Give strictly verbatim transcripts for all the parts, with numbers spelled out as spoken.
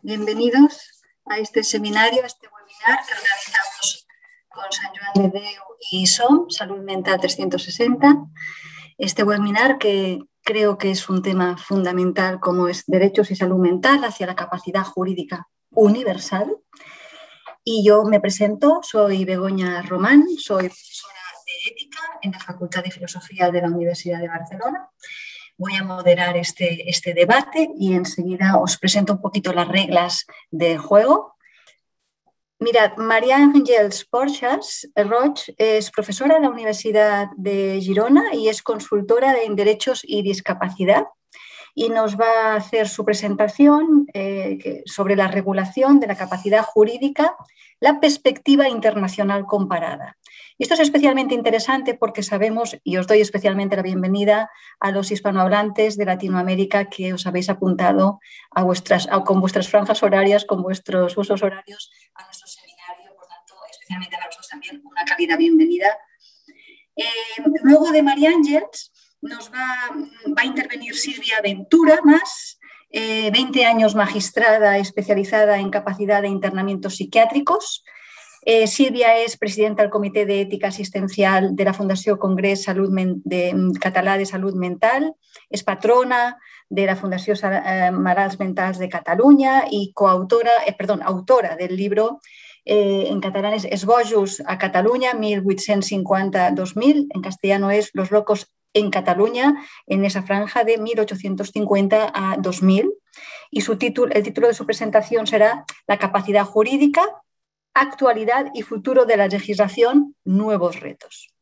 Bienvenidos a este seminario, a este webinar que organizamos con Sant Joan de Déu y S O M, Salud Mental trescientos sesenta. Este webinar que creo que es un tema fundamental como es derechos y salud mental hacia la capacidad jurídica universal. Y yo me presento, soy Begoña Román, soy profesora de ética en la Facultad de Filosofía de la Universidad de Barcelona. Voy a moderar este, este debate y enseguida os presento un poquito las reglas del juego. Mirad, María Àngels Porxas Roig es profesora de la Universidad de Girona y es consultora en Derechos y Discapacidad y nos va a hacer su presentación eh, sobre la regulación de la capacidad jurídica, la perspectiva internacional comparada. Y esto es especialmente interesante porque sabemos, y os doy especialmente la bienvenida a los hispanohablantes de Latinoamérica que os habéis apuntado a vuestras, a, con vuestras franjas horarias, con vuestros usos horarios a nuestro seminario. Por tanto, especialmente para vosotros también una cálida bienvenida. Eh, luego de María Àngels nos va, va a intervenir Silvia Ventura más, eh, veinte años magistrada especializada en capacidad de internamientos psiquiátricos. Eh, Silvia es presidenta del Comité de Ética Asistencial de la Fundació Congrés Salud de, Català de Salut Mental, es patrona de la Fundació eh, Malalts Mentals de Catalunya y coautora, eh, perdón, autora del libro eh, en catalán es Esbojos a Catalunya mil vuit-cents cinquanta a dos mil, en castellano es Los locos en Cataluña, en esa franja de mil ochocientos cincuenta a dos mil. Y su título, el título de su presentación será La capacidad jurídica, actualidad y futuro de la legislación, nuevos retos.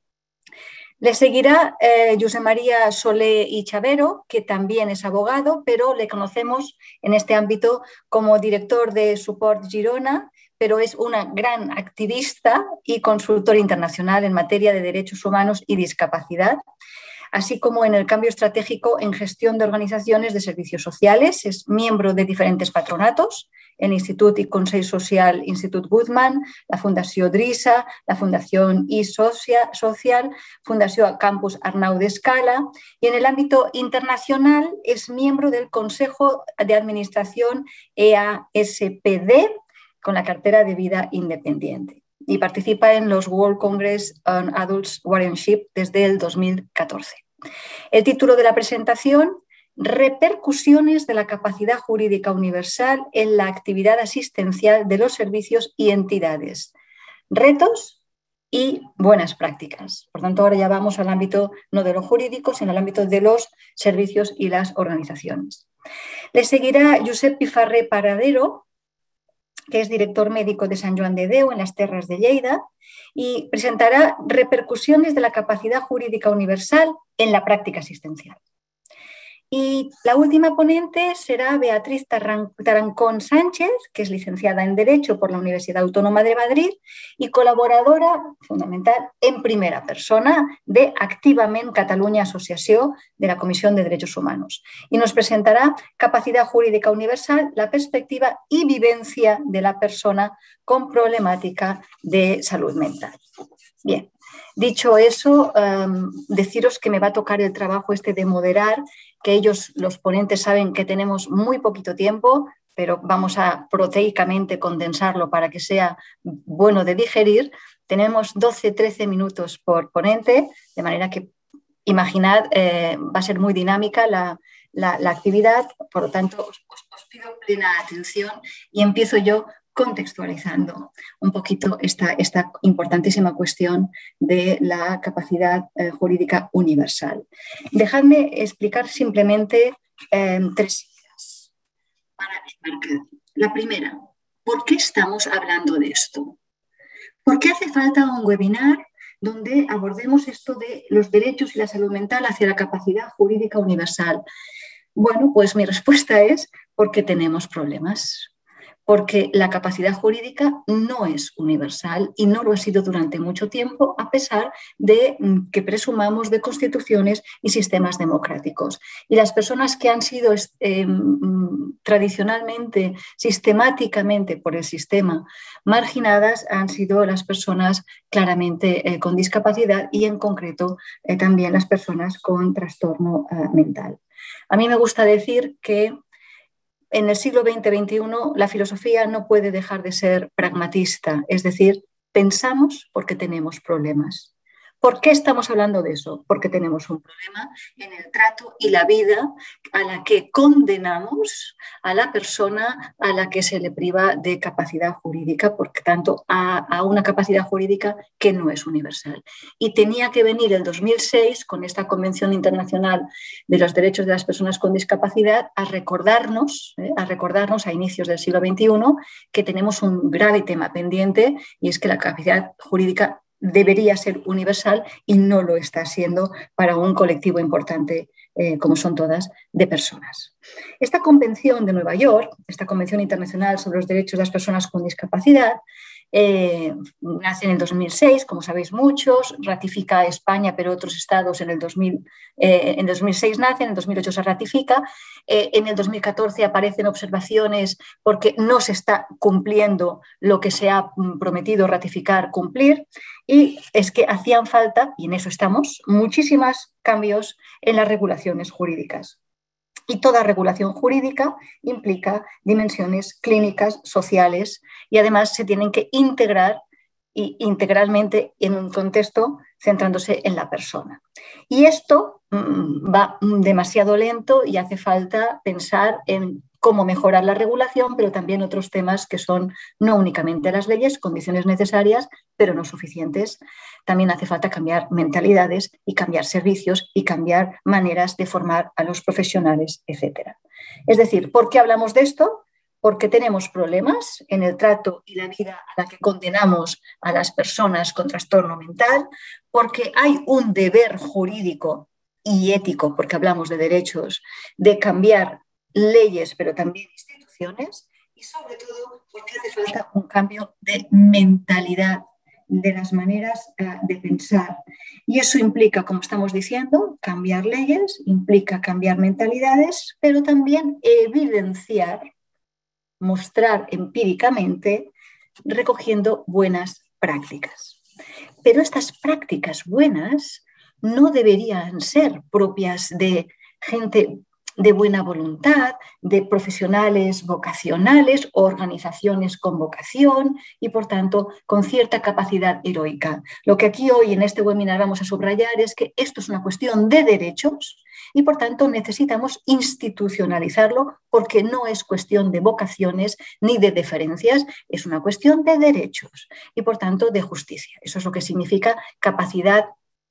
Le seguirá eh, Josep María Solé y Chavero, que también es abogado, pero le conocemos en este ámbito como director de Support Girona, pero es una gran activista y consultor internacional en materia de derechos humanos y discapacidad, así como en el cambio estratégico en gestión de organizaciones de servicios sociales. Es miembro de diferentes patronatos, el Institut i Consell Social Institut Guttmann, la Fundació Drissa, la Fundación I Social, Fundació Campus Arnau de Escala, y en el ámbito internacional es miembro del Consejo de Administración E A S P D con la cartera de vida independiente y participa en los World Congress on Adults Guardianship desde el dos mil catorce. El título de la presentación: Repercusiones de la capacidad jurídica universal en la actividad asistencial de los servicios y entidades, retos y buenas prácticas. Por tanto, ahora ya vamos al ámbito no de lo jurídico, sino al ámbito de los servicios y las organizaciones. Le seguirá Josep Pifarré Paradero, que es director médico de Sant Joan de Déu en las Terras de Lleida, y presentará repercusiones de la capacidad jurídica universal en la práctica asistencial. Y la última ponente será Beatriz Tarancón Sánchez, que es licenciada en Derecho por la Universidad Autónoma de Madrid y colaboradora fundamental en primera persona de Activament Catalunya Associació de la Comisión de Derechos Humanos. Y nos presentará Capacidad Jurídica Universal, la perspectiva y vivencia de la persona con problemática de salud mental. Bien, dicho eso, um, deciros que me va a tocar el trabajo este de moderar, que ellos, los ponentes, saben que tenemos muy poquito tiempo, pero vamos a proteicamente condensarlo para que sea bueno de digerir. Tenemos doce a trece minutos por ponente, de manera que imaginad, eh, va a ser muy dinámica la, la, la actividad, por lo tanto os, os pido plena atención y empiezo yo contextualizando un poquito esta, esta importantísima cuestión de la capacidad eh, jurídica universal. Dejadme explicar simplemente eh, tres ideas para enmarcar. La primera, ¿por qué estamos hablando de esto? ¿Por qué hace falta un webinar donde abordemos esto de los derechos y la salud mental hacia la capacidad jurídica universal? Bueno, pues mi respuesta es porque tenemos problemas. Porque la capacidad jurídica no es universal y no lo ha sido durante mucho tiempo, a pesar de que presumamos de constituciones y sistemas democráticos. Y las personas que han sido eh, tradicionalmente, sistemáticamente por el sistema marginadas han sido las personas claramente eh, con discapacidad y en concreto eh, también las personas con trastorno eh, mental. A mí me gusta decir que en el siglo veinte veintiuno la filosofía no puede dejar de ser pragmatista, es decir, pensamos porque tenemos problemas. ¿Por qué estamos hablando de eso? Porque tenemos un problema en el trato y la vida a la que condenamos a la persona a la que se le priva de capacidad jurídica, por tanto, a, a una capacidad jurídica que no es universal. Y tenía que venir el dos mil seis, con esta Convención Internacional de los Derechos de las Personas con Discapacidad, a recordarnos, ¿eh? a recordarnos a inicios del siglo veintiuno que tenemos un grave tema pendiente, y es que la capacidad jurídica debería ser universal y no lo está siendo para un colectivo importante, eh, como son todas, de personas. Esta Convención de Nueva York, esta Convención Internacional sobre los Derechos de las Personas con Discapacidad, eh, nace en el dos mil seis, como sabéis muchos, ratifica España, pero otros estados en el dos mil, eh, en dos mil seis nace, en el dos mil ocho se ratifica, eh, en el dos mil catorce aparecen observaciones porque no se está cumpliendo lo que se ha prometido ratificar, cumplir, y es que hacían falta, y en eso estamos, muchísimos cambios en las regulaciones jurídicas. Y toda regulación jurídica implica dimensiones clínicas, sociales, y además se tienen que integrar y integralmente en un contexto centrándose en la persona. Y esto mmm, va demasiado lento y hace falta pensar en cómo mejorar la regulación, pero también otros temas que son no únicamente las leyes, condiciones necesarias, pero no suficientes. También hace falta cambiar mentalidades y cambiar servicios y cambiar maneras de formar a los profesionales, etcétera. Es decir, ¿por qué hablamos de esto? Porque tenemos problemas en el trato y la vida a la que condenamos a las personas con trastorno mental, porque hay un deber jurídico y ético, porque hablamos de derechos, de cambiar leyes, pero también instituciones, y sobre todo porque hace falta un cambio de mentalidad, de las maneras uh, de pensar. Y eso implica, como estamos diciendo, cambiar leyes, implica cambiar mentalidades, pero también evidenciar, mostrar empíricamente, recogiendo buenas prácticas. Pero estas prácticas buenas no deberían ser propias de gente de buena voluntad, de profesionales vocacionales, organizaciones con vocación y, por tanto, con cierta capacidad heroica. Lo que aquí hoy en este webinar vamos a subrayar es que esto es una cuestión de derechos y, por tanto, necesitamos institucionalizarlo porque no es cuestión de vocaciones ni de deferencias, es una cuestión de derechos y, por tanto, de justicia. Eso es lo que significa capacidad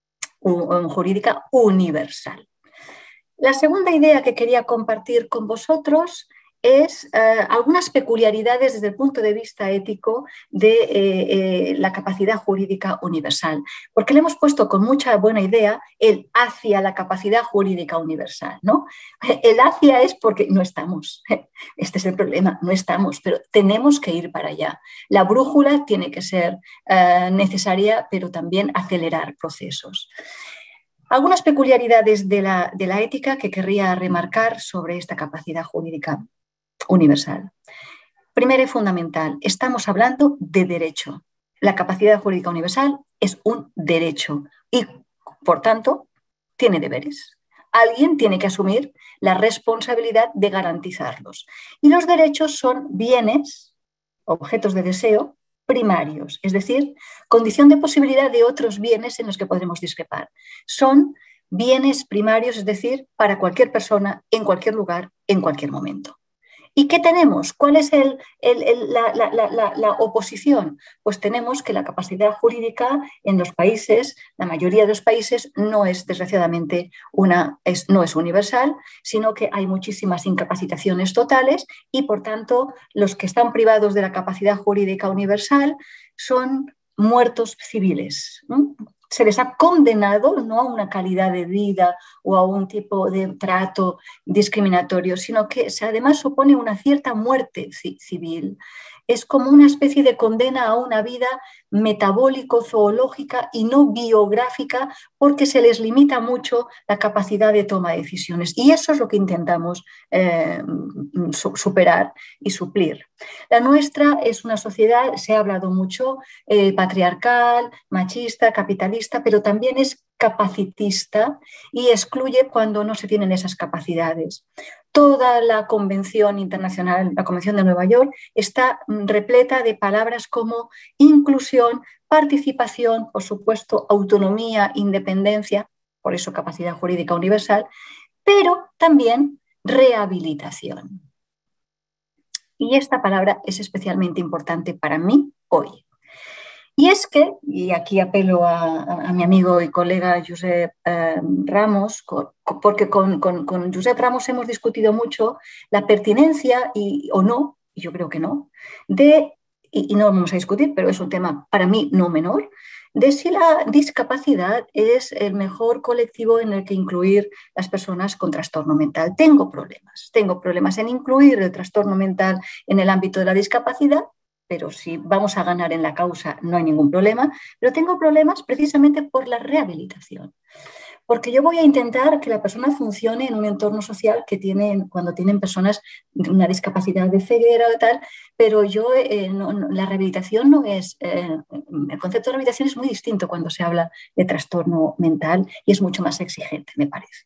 jurídica universal. La segunda idea que quería compartir con vosotros es eh, algunas peculiaridades desde el punto de vista ético de eh, eh, la capacidad jurídica universal, porque le hemos puesto con mucha buena idea el hacia la capacidad jurídica universal, ¿no? El hacia es porque no estamos, este es el problema, no estamos, pero tenemos que ir para allá. La brújula tiene que ser eh, necesaria, pero también acelerar procesos. Algunas peculiaridades de la, de la ética que querría remarcar sobre esta capacidad jurídica universal. Primero y fundamental, estamos hablando de derecho. La capacidad jurídica universal es un derecho y, por tanto, tiene deberes. Alguien tiene que asumir la responsabilidad de garantizarlos. Y los derechos son bienes, objetos de deseo, primarios, es decir, condición de posibilidad de otros bienes en los que podremos discrepar. Son bienes primarios, es decir, para cualquier persona, en cualquier lugar, en cualquier momento. ¿Y qué tenemos? ¿Cuál es el, el, el, la, la, la, la oposición? Pues tenemos que la capacidad jurídica en los países, la mayoría de los países, no es desgraciadamente una, es, no es universal, sino que hay muchísimas incapacitaciones totales y, por tanto, los que están privados de la capacidad jurídica universal son muertos civiles, ¿no? Se les ha condenado no a una calidad de vida o a un tipo de trato discriminatorio, sino que además supone una cierta muerte civil. Es como una especie de condena a una vida metabólico-zoológica y no biográfica porque se les limita mucho la capacidad de toma de decisiones. Y eso es lo que intentamos eh, superar y suplir. La nuestra es una sociedad, se ha hablado mucho, eh, patriarcal, machista, capitalista, pero también es capacitista y excluye cuando no se tienen esas capacidades. toda la Convención Internacional, la Convención de Nueva York, está repleta de palabras como inclusión, participación, por supuesto, autonomía, independencia, por eso capacidad jurídica universal, pero también rehabilitación. Y esta palabra es especialmente importante para mí hoy. Y es que, y aquí apelo a, a mi amigo y colega Josep eh, Ramos, con, porque con, con, con Josep Ramos hemos discutido mucho la pertinencia y, o no, y yo creo que no, de, y, y no vamos a discutir, pero es un tema para mí no menor, de si la discapacidad es el mejor colectivo en el que incluir las personas con trastorno mental. Tengo problemas, tengo problemas en incluir el trastorno mental en el ámbito de la discapacidad, pero si vamos a ganar en la causa no hay ningún problema, pero tengo problemas precisamente por la rehabilitación. Porque yo voy a intentar que la persona funcione en un entorno social que tienen, cuando tienen personas de una discapacidad de ceguera o tal, pero yo, eh, no, no, la rehabilitación no es, eh, el concepto de rehabilitación es muy distinto cuando se habla de trastorno mental y es mucho más exigente, me parece.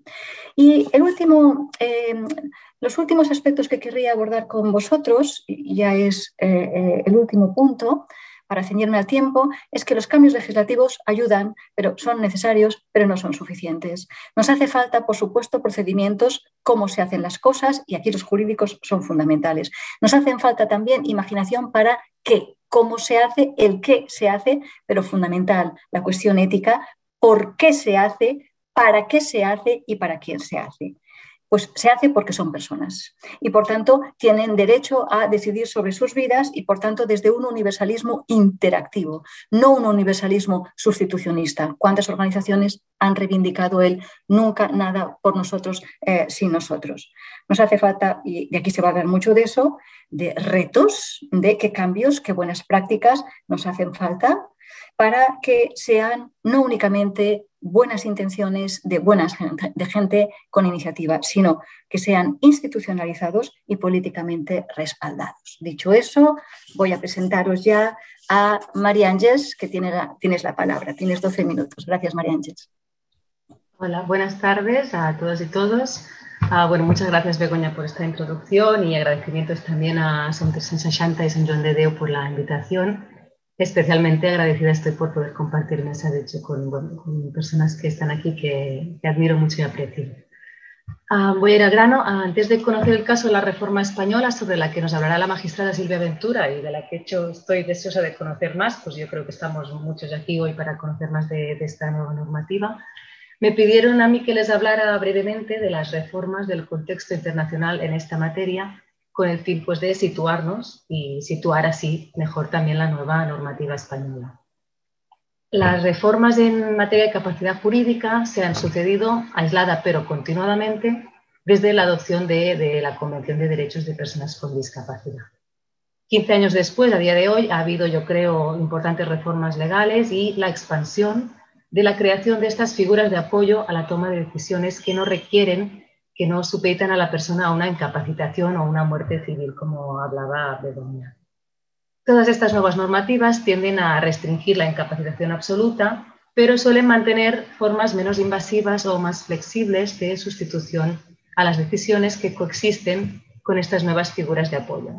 Y el último, eh, los últimos aspectos que querría abordar con vosotros, y ya es eh, eh, el último punto, para ceñirme al tiempo, es que los cambios legislativos ayudan, pero son necesarios, pero no son suficientes. Nos hace falta, por supuesto, procedimientos, cómo se hacen las cosas, y aquí los jurídicos son fundamentales. Nos hacen falta también imaginación para qué, cómo se hace, el qué se hace, pero fundamental, la cuestión ética, por qué se hace, para qué se hace y para quién se hace. Pues se hace porque son personas y por tanto tienen derecho a decidir sobre sus vidas y por tanto desde un universalismo interactivo, no un universalismo sustitucionista. ¿Cuántas organizaciones han reivindicado el nunca nada por nosotros eh, sin nosotros? Nos hace falta, y aquí se va a hablar mucho de eso, de retos, de qué cambios, qué buenas prácticas nos hacen falta para que sean no únicamente buenas intenciones de buenas gente, de gente con iniciativa, sino que sean institucionalizados y políticamente respaldados. Dicho eso, voy a presentaros ya a María Ángeles, que tiene la, tienes la palabra. Tienes doce minutos. Gracias, María Ángeles. Hola, buenas tardes a todos y todas. Uh, bueno, muchas gracias, Begoña, por esta introducción y agradecimientos también a Som tres-cents seixanta y Sant Joan de Déu por la invitación. Especialmente agradecida estoy por poder compartir mesa, de hecho, con, bueno, con personas que están aquí que, que admiro mucho y aprecio. Uh, voy a ir al grano. Uh, antes de conocer el caso de la reforma española, sobre la que nos hablará la magistrada Silvia Ventura y de la que hecho estoy deseosa de conocer más, pues yo creo que estamos muchos aquí hoy para conocer más de, de esta nueva normativa. Me pidieron a mí que les hablara brevemente de las reformas del contexto internacional en esta materia, con el fin pues, de situarnos y situar así mejor también la nueva normativa española. Las reformas en materia de capacidad jurídica se han sucedido aislada pero continuadamente desde la adopción de, de la Convención de Derechos de Personas con Discapacidad. quince años después, a día de hoy, ha habido, yo creo, importantes reformas legales y la expansión de la creación de estas figuras de apoyo a la toma de decisiones que no requieren, que no supeditan a la persona a una incapacitación o una muerte civil, como hablaba Begoña. Todas estas nuevas normativas tienden a restringir la incapacitación absoluta, pero suelen mantener formas menos invasivas o más flexibles de sustitución a las decisiones que coexisten con estas nuevas figuras de apoyo.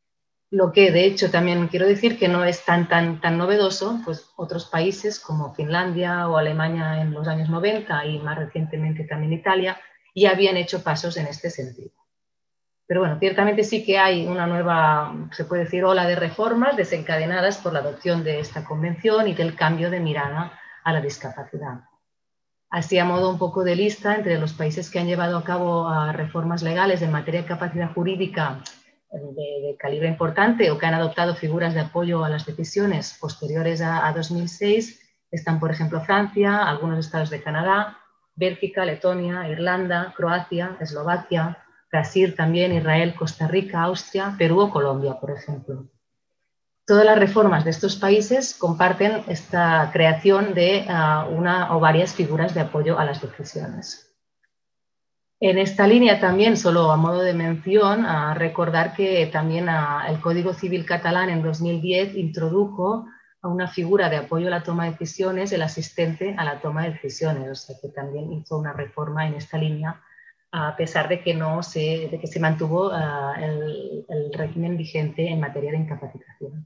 Lo que, de hecho, también quiero decir que no es tan, tan, tan novedoso, pues otros países como Finlandia o Alemania en los años noventa y más recientemente también Italia, ya habían hecho pasos en este sentido. Pero bueno, ciertamente sí que hay una nueva, se puede decir, ola de reformas desencadenadas por la adopción de esta convención y del cambio de mirada a la discapacidad. Así, a modo un poco de lista, entre los países que han llevado a cabo reformas legales en materia de capacidad jurídica de, de calibre importante o que han adoptado figuras de apoyo a las decisiones posteriores a, a dos mil seis, están, por ejemplo, Francia, algunos estados de Canadá, Bélgica, Letonia, Irlanda, Croacia, Eslovaquia, Brasil también, Israel, Costa Rica, Austria, Perú o Colombia, por ejemplo. Todas las reformas de estos países comparten esta creación de uh, una o varias figuras de apoyo a las decisiones. En esta línea también, solo a modo de mención, uh, recordar que también uh, el Código Civil catalán en dos mil diez introdujo a una figura de apoyo a la toma de decisiones, el asistente a la toma de decisiones, o sea que también hizo una reforma en esta línea a pesar de que, no se, de que se mantuvo uh, el, el régimen vigente en materia de incapacitación.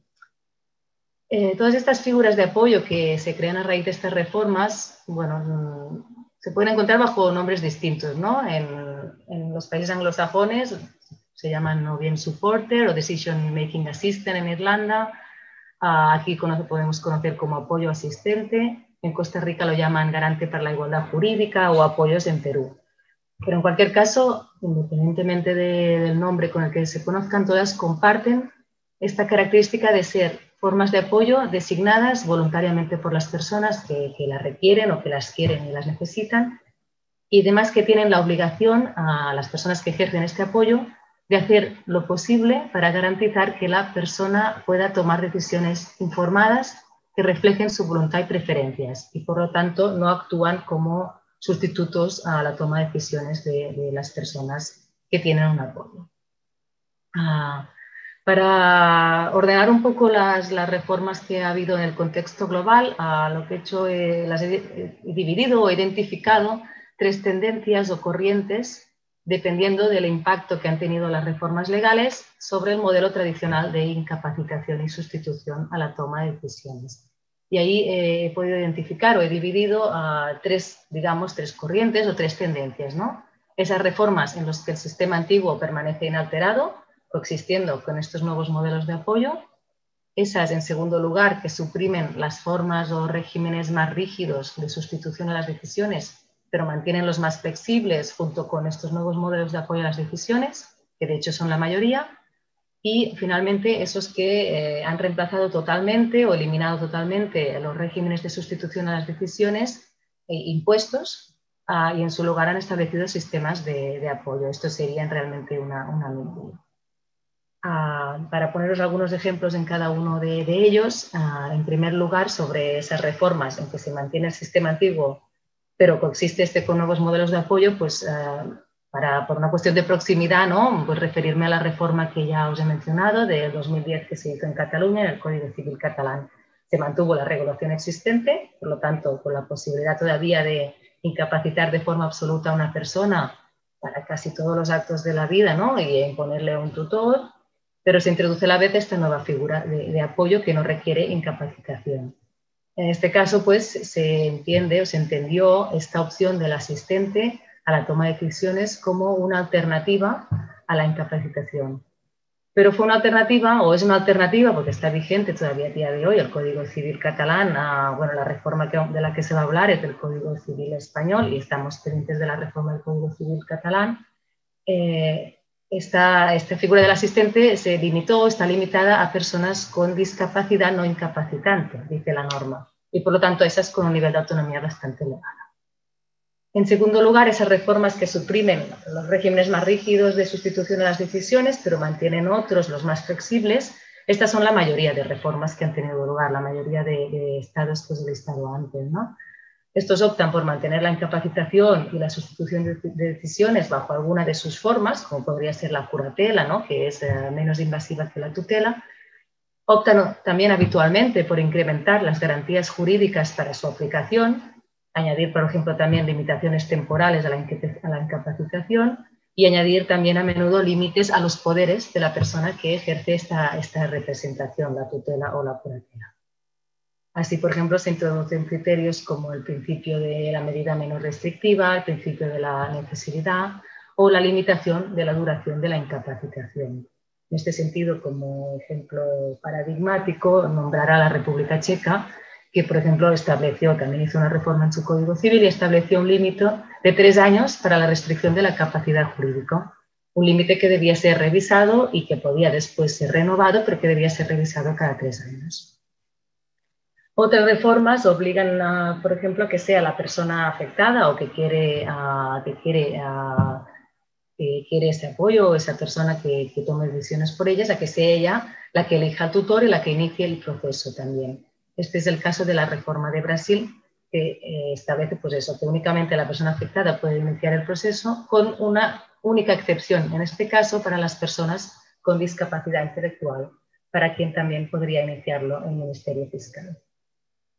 Eh, todas estas figuras de apoyo que se crean a raíz de estas reformas, bueno, se pueden encontrar bajo nombres distintos, ¿no? En, en los países anglosajones se llaman o bien supporter o decision making assistant en Irlanda, uh, aquí conoce, podemos conocer como apoyo asistente, en Costa Rica lo llaman garante para la igualdad jurídica o apoyos en Perú. Pero en cualquier caso, independientemente de, del nombre con el que se conozcan, todas comparten esta característica de ser formas de apoyo designadas voluntariamente por las personas que, que las requieren o que las quieren y las necesitan, y además que tienen la obligación a las personas que ejercen este apoyo de hacer lo posible para garantizar que la persona pueda tomar decisiones informadas que reflejen su voluntad y preferencias y por lo tanto no actúan como sustitutos a la toma de decisiones de, de las personas que tienen un apoyo. Ah, para ordenar un poco las, las reformas que ha habido en el contexto global, ah, lo que he hecho, eh, las he, he dividido o identificado tres tendencias o corrientes dependiendo del impacto que han tenido las reformas legales sobre el modelo tradicional de incapacitación y sustitución a la toma de decisiones. Y ahí eh, he podido identificar o he dividido a tres, digamos, tres corrientes o tres tendencias, ¿no? Esas reformas en las que el sistema antiguo permanece inalterado, coexistiendo con estos nuevos modelos de apoyo. Esas, en segundo lugar, que suprimen las formas o regímenes más rígidos de sustitución a las decisiones, pero mantienen los más flexibles junto con estos nuevos modelos de apoyo a las decisiones, que de hecho son la mayoría. Y finalmente esos que eh, han reemplazado totalmente o eliminado totalmente los regímenes de sustitución a las decisiones eh, impuestos ah, y en su lugar han establecido sistemas de, de apoyo. Esto sería realmente una, una minoría. Ah, para poneros algunos ejemplos en cada uno de, de ellos, ah, en primer lugar sobre esas reformas en que se mantiene el sistema antiguo pero coexiste este con nuevos modelos de apoyo, pues ah, Para, por una cuestión de proximidad, ¿no? Pues referirme a la reforma que ya os he mencionado de dos mil diez que se hizo en Cataluña, en el Código Civil catalán. Se mantuvo la regulación existente, por lo tanto, con la posibilidad todavía de incapacitar de forma absoluta a una persona para casi todos los actos de la vida, ¿no? Y imponerle un tutor, pero se introduce a la vez esta nueva figura de, de apoyo que no requiere incapacitación. En este caso, pues, se entiende o se entendió esta opción del asistente a la toma de decisiones como una alternativa a la incapacitación. Pero fue una alternativa, o es una alternativa, porque está vigente todavía a día de hoy el Código Civil catalán, a, bueno, la reforma que, de la que se va a hablar es del Código Civil español y estamos pendientes de la reforma del Código Civil catalán. Eh, esta, esta figura del asistente se limitó, está limitada a personas con discapacidad no incapacitante, dice la norma, y por lo tanto esas con un nivel de autonomía bastante elevado. En segundo lugar, esas reformas que suprimen los regímenes más rígidos de sustitución a las decisiones, pero mantienen otros, los más flexibles. Estas son la mayoría de reformas que han tenido lugar, la mayoría de, de estados que os he listado antes, ¿no? Estos optan por mantener la incapacitación y la sustitución de, de decisiones bajo alguna de sus formas, como podría ser la curatela, ¿no? Que es eh, menos invasiva que la tutela. Optan también habitualmente por incrementar las garantías jurídicas para su aplicación, añadir, por ejemplo, también limitaciones temporales a la, a la incapacitación y añadir también a menudo límites a los poderes de la persona que ejerce esta, esta representación, la tutela o la curatela. Así, por ejemplo, se introducen criterios como el principio de la medida menos restrictiva, el principio de la necesidad o la limitación de la duración de la incapacitación. En este sentido, como ejemplo paradigmático, nombrar a la República Checa, que, por ejemplo, estableció, también hizo una reforma en su Código Civil y estableció un límite de tres años para la restricción de la capacidad jurídica. Un límite que debía ser revisado y que podía después ser renovado, pero que debía ser revisado cada tres años. Otras reformas obligan, a, por ejemplo, a que sea la persona afectada o que quiere, a, que quiere, a, que quiere ese apoyo o esa persona que, que tome decisiones por ellas, a que sea ella la que elija al tutor y la que inicie el proceso también. Este es el caso de la reforma de Brasil, que eh, establece pues eso, que únicamente la persona afectada puede iniciar el proceso con una única excepción, en este caso para las personas con discapacidad intelectual, para quien también podría iniciarlo el Ministerio Fiscal.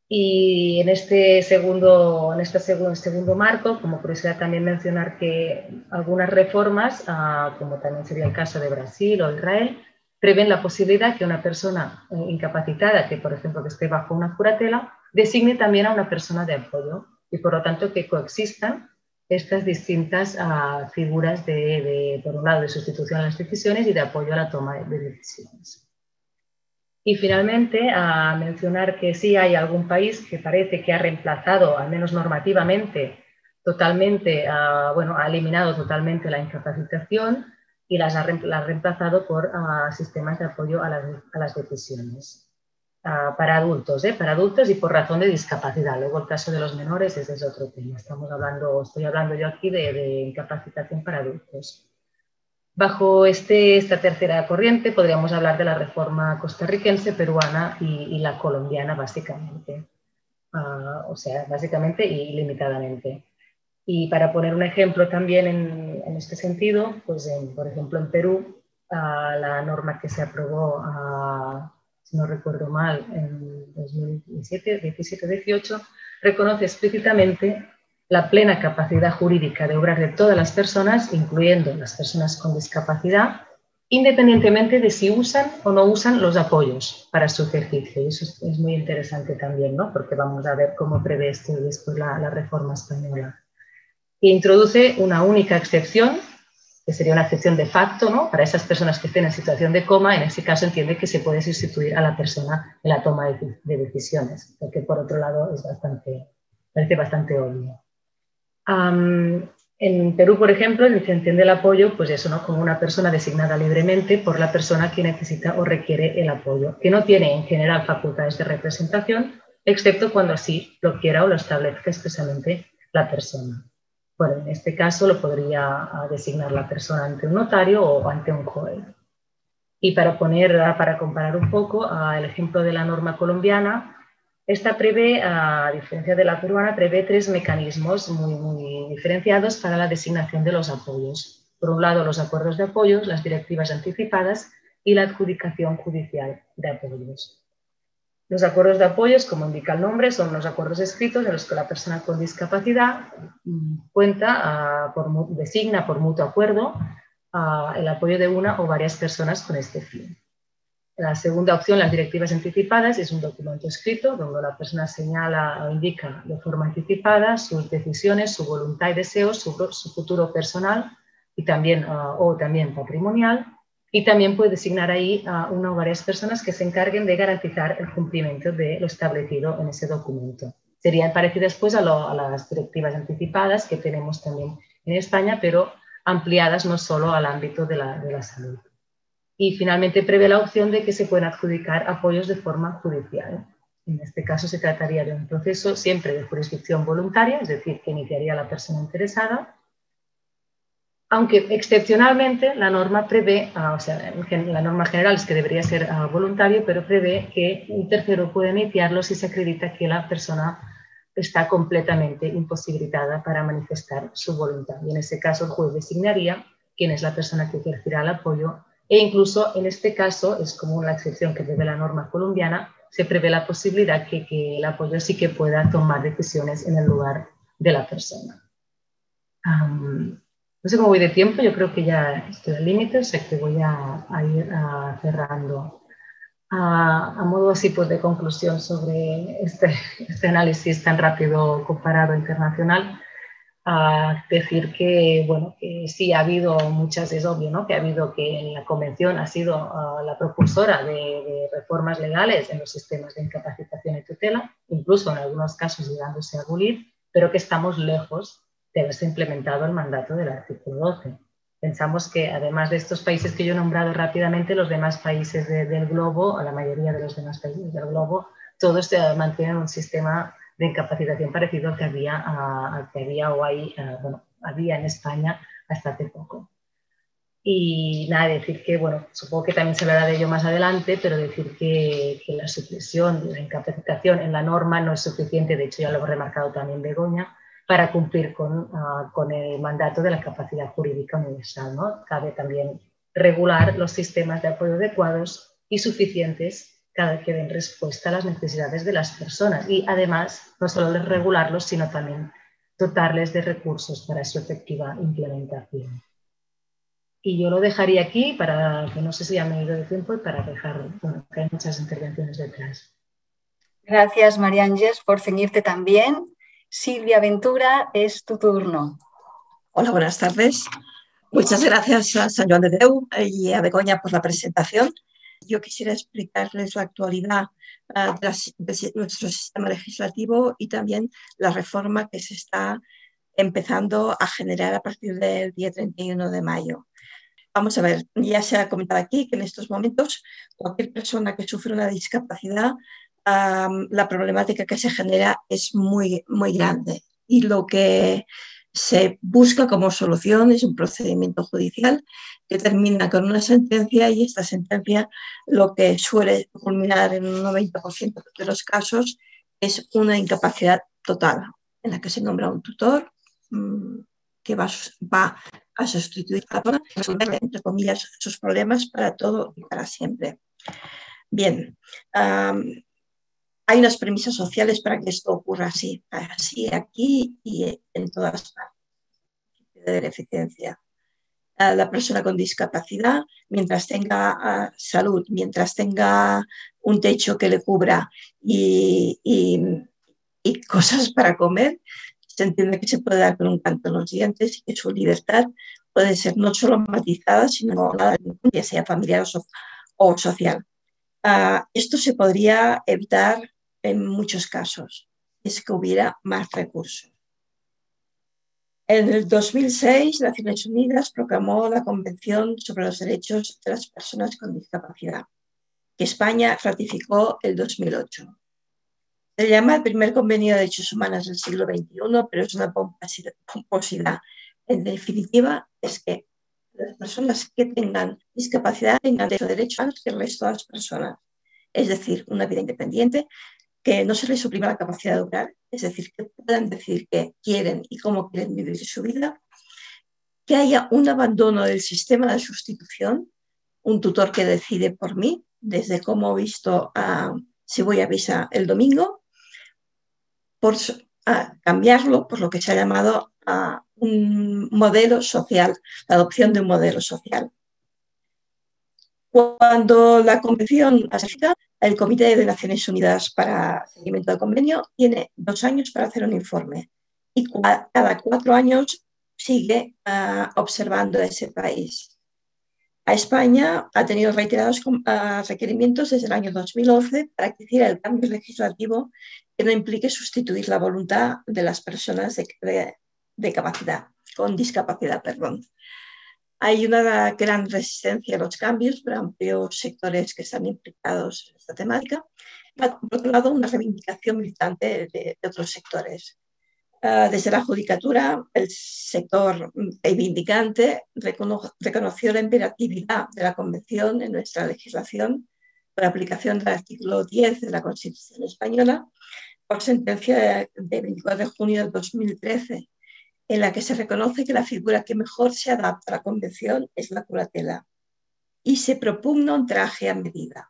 Y en este segundo, en este segundo, segundo marco, como curiosidad también mencionar que algunas reformas, uh, como también sería el caso de Brasil o Israel, prevén la posibilidad que una persona eh, incapacitada, que por ejemplo que esté bajo una curatela, designe también a una persona de apoyo y por lo tanto que coexistan estas distintas uh, figuras de, de, por un lado, de sustitución a las decisiones y de apoyo a la toma de decisiones. Y finalmente, a mencionar que sí hay algún país que parece que ha reemplazado, al menos normativamente, totalmente, uh, bueno, ha eliminado totalmente la incapacitación y las ha, la ha reemplazado por uh, sistemas de apoyo a las, a las decisiones uh, para adultos, ¿eh? para adultos y por razón de discapacidad. Luego el caso de los menores ese es otro tema. Estamos hablando, estoy hablando yo aquí de, de incapacitación para adultos. Bajo este, esta tercera corriente podríamos hablar de la reforma costarricense, peruana y, y la colombiana, básicamente. Uh, o sea, básicamente y limitadamente. Y para poner un ejemplo también en, en este sentido, pues en, por ejemplo en Perú, uh, la norma que se aprobó, uh, si no recuerdo mal, en dos mil diecisiete dieciocho, reconoce explícitamente la plena capacidad jurídica de obrar de todas las personas, incluyendo las personas con discapacidad, independientemente de si usan o no usan los apoyos para su ejercicio. Y eso es, es muy interesante también, ¿no? Porque vamos a ver cómo prevé esto y después la, la reforma española. E introduce una única excepción, que sería una excepción de facto, ¿no? Para esas personas que estén en situación de coma. En ese caso entiende que se puede sustituir a la persona en la toma de, de decisiones, porque por otro lado es bastante, parece bastante obvio. Um, en Perú, por ejemplo, se entiende el apoyo, pues eso, ¿no? Como una persona designada libremente por la persona que necesita o requiere el apoyo, que no tiene en general facultades de representación, excepto cuando así lo quiera o lo establezca expresamente la persona. Bueno, en este caso lo podría designar la persona ante un notario o ante un juez. Y para poner, para comparar un poco el ejemplo de la norma colombiana, esta prevé, a diferencia de la peruana, prevé tres mecanismos muy, muy diferenciados para la designación de los apoyos. Por un lado, los acuerdos de apoyos, las directivas anticipadas y la adjudicación judicial de apoyos. Los acuerdos de apoyos, como indica el nombre, son los acuerdos escritos en los que la persona con discapacidad cuenta, uh, por, designa por mutuo acuerdo uh, el apoyo de una o varias personas con este fin. La segunda opción, las directivas anticipadas, es un documento escrito donde la persona señala o indica de forma anticipada sus decisiones, su voluntad y deseos, su, su futuro personal y también, uh, o también patrimonial. Y también puede designar ahí a una o varias personas que se encarguen de garantizar el cumplimiento de lo establecido en ese documento. Serían parecidas pues a, lo, a las directivas anticipadas que tenemos también en España, pero ampliadas no solo al ámbito de la, de la salud. Y finalmente prevé la opción de que se puedan adjudicar apoyos de forma judicial. En este caso se trataría de un proceso siempre de jurisdicción voluntaria, es decir, que iniciaría la persona interesada, aunque excepcionalmente la norma prevé, uh, o sea, la norma general es que debería ser uh, voluntario, pero prevé que un tercero puede iniciarlo si se acredita que la persona está completamente imposibilitada para manifestar su voluntad. Y en ese caso el juez designaría quién es la persona que ejercerá el apoyo e incluso en este caso, es como una excepción que prevé la norma colombiana, se prevé la posibilidad que, que el apoyo sí que pueda tomar decisiones en el lugar de la persona. Um, No sé cómo voy de tiempo, yo creo que ya estoy al límite, o sea que voy a, a ir a cerrando. A, a modo así pues, de conclusión sobre este, este análisis tan rápido comparado internacional, a decir que, bueno, que sí ha habido muchas, es obvio, ¿no? Que ha habido que en la Convención ha sido uh, la propulsora de, de reformas legales en los sistemas de incapacitación y tutela, incluso en algunos casos llegándose a abolir, pero que estamos lejos de haberse implementado el mandato del artículo doce. Pensamos que además de estos países que yo he nombrado rápidamente, los demás países de, del globo, o la mayoría de los demás países del globo, todos eh, mantienen un sistema de incapacitación parecido al que había, a, al que había o hay, a, bueno, había en España hasta hace poco. Y nada, decir que, bueno, supongo que también se hablará de ello más adelante, pero decir que, que la supresión de la incapacitación en la norma no es suficiente, de hecho ya lo he remarcado también Begoña, para cumplir con, uh, con el mandato de la capacidad jurídica universal, ¿no? Cabe también regular los sistemas de apoyo adecuados y suficientes cada que den respuesta a las necesidades de las personas y además no solo les regularlos, sino también dotarles de recursos para su efectiva implementación. Y yo lo dejaría aquí para que no sé si ya me he ido de tiempo y para dejar, bueno, que hay muchas intervenciones detrás. Gracias, María Ángeles, por ceñirte también. Silvia Ventura, es tu turno. Hola, buenas tardes. Muchas gracias a Sant Joan de Déu y a Begoña por la presentación. Yo quisiera explicarles la actualidad uh, de, la, de nuestro sistema legislativo y también la reforma que se está empezando a generar a partir del día treinta y uno de mayo. Vamos a ver, ya se ha comentado aquí que en estos momentos cualquier persona que sufre una discapacidad, um, la problemática que se genera es muy, muy grande y lo que se busca como solución es un procedimiento judicial que termina con una sentencia y esta sentencia lo que suele culminar en un noventa por ciento de los casos es una incapacidad total en la que se nombra un tutor mmm, que va, va a sustituir a la persona y resolver, entre comillas, sus problemas para todo y para siempre. Bien, um, hay unas premisas sociales para que esto ocurra así, así aquí y en todas partes. De beneficencia. La persona con discapacidad, mientras tenga uh, salud, mientras tenga un techo que le cubra y, y, y cosas para comer, se entiende que se puede dar con un canto en los dientes y que su libertad puede ser no solo matizada, sino que sea familiar o, so, o social. Uh, esto se podría evitar en muchos casos, es que hubiera más recursos. En el dos mil seis, Naciones Unidas proclamó la Convención sobre los Derechos de las Personas con Discapacidad, que España ratificó el dos mil ocho. Se llama el primer convenio de derechos humanos del siglo veintiuno, pero es una pomposidad. En definitiva, es que las personas que tengan discapacidad tengan derechos humanos que el resto de las personas. Es decir, una vida independiente, que no se les suprima la capacidad de obrar, es decir, que puedan decir qué quieren y cómo quieren vivir su vida, que haya un abandono del sistema de sustitución, un tutor que decide por mí, desde cómo he visto uh, si voy a misa el domingo, por uh, cambiarlo por lo que se ha llamado uh, un modelo social, la adopción de un modelo social. Cuando la convención aplica, el Comité de Naciones Unidas para Seguimiento del Convenio tiene dos años para hacer un informe y cada cuatro años sigue uh, observando ese país. A España ha tenido reiterados uh, requerimientos desde el año dos mil once para que hiciera el cambio legislativo que no implique sustituir la voluntad de las personas de, de, de capacidad, con discapacidad. Perdón. Hay una gran resistencia a los cambios por amplios sectores que están implicados en esta temática. Por otro lado, una reivindicación militante de, de otros sectores. Uh, desde la judicatura, el sector reivindicante recono reconoció la imperatividad de la Convención en nuestra legislación por aplicación del artículo diez de la Constitución española por sentencia de veinticuatro de junio de dos mil trece, en la que se reconoce que la figura que mejor se adapta a la Convención es la curatela y se propugna un traje a medida.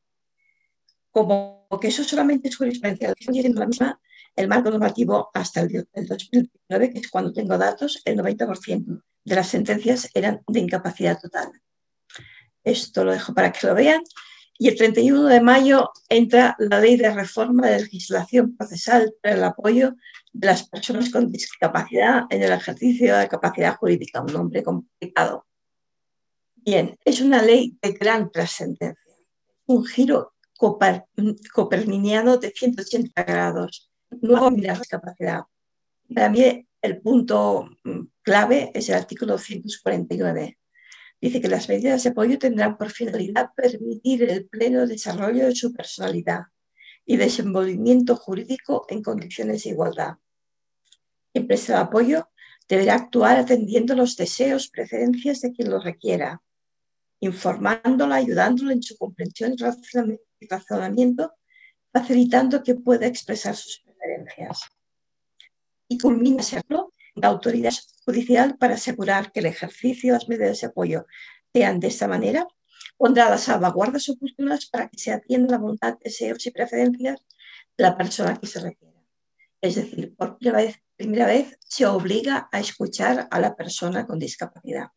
Como que eso solamente es jurisprudencia, la misma, el marco normativo hasta el, el dos mil diecinueve, que es cuando tengo datos, el noventa por ciento de las sentencias eran de incapacidad total. Esto lo dejo para que lo vean. Y el treinta y uno de mayo entra la Ley de Reforma de Legislación Procesal para el apoyo de las personas con discapacidad en el ejercicio de la capacidad jurídica, un nombre complicado. Bien, es una ley de gran trascendencia, un giro coper, copernicano de ciento ochenta grados, nuevo mirar la discapacidad. Para mí el punto clave es el artículo doscientos cuarenta y nueve. Dice que las medidas de apoyo tendrán por finalidad permitir el pleno desarrollo de su personalidad y desenvolvimiento jurídico en condiciones de igualdad. Quien preste el apoyo deberá actuar atendiendo los deseos, preferencias de quien lo requiera, informándola, ayudándola en su comprensión y razonamiento, facilitando que pueda expresar sus preferencias. Y culmina serlo la autoridad judicial para asegurar que el ejercicio de las medidas de apoyo sean de esta manera, pondrá las salvaguardas oportunas para que se atienda la voluntad, deseos y preferencias de la persona que se requiera. Es decir, por primera vez, primera vez se obliga a escuchar a la persona con discapacidad.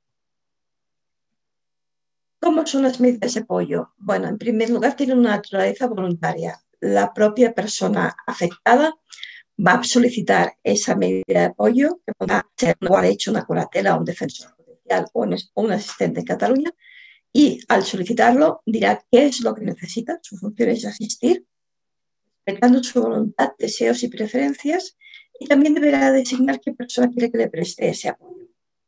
¿Cómo son las medidas de apoyo? Bueno, en primer lugar, tienen una naturaleza voluntaria. La propia persona afectada va a solicitar esa medida de apoyo, que podrá ser igual hecho una curatela o un defensor judicial o un asistente en Cataluña, y al solicitarlo dirá qué es lo que necesita. Su función es asistir, respetando su voluntad, deseos y preferencias, y también deberá designar qué persona quiere que le preste ese apoyo.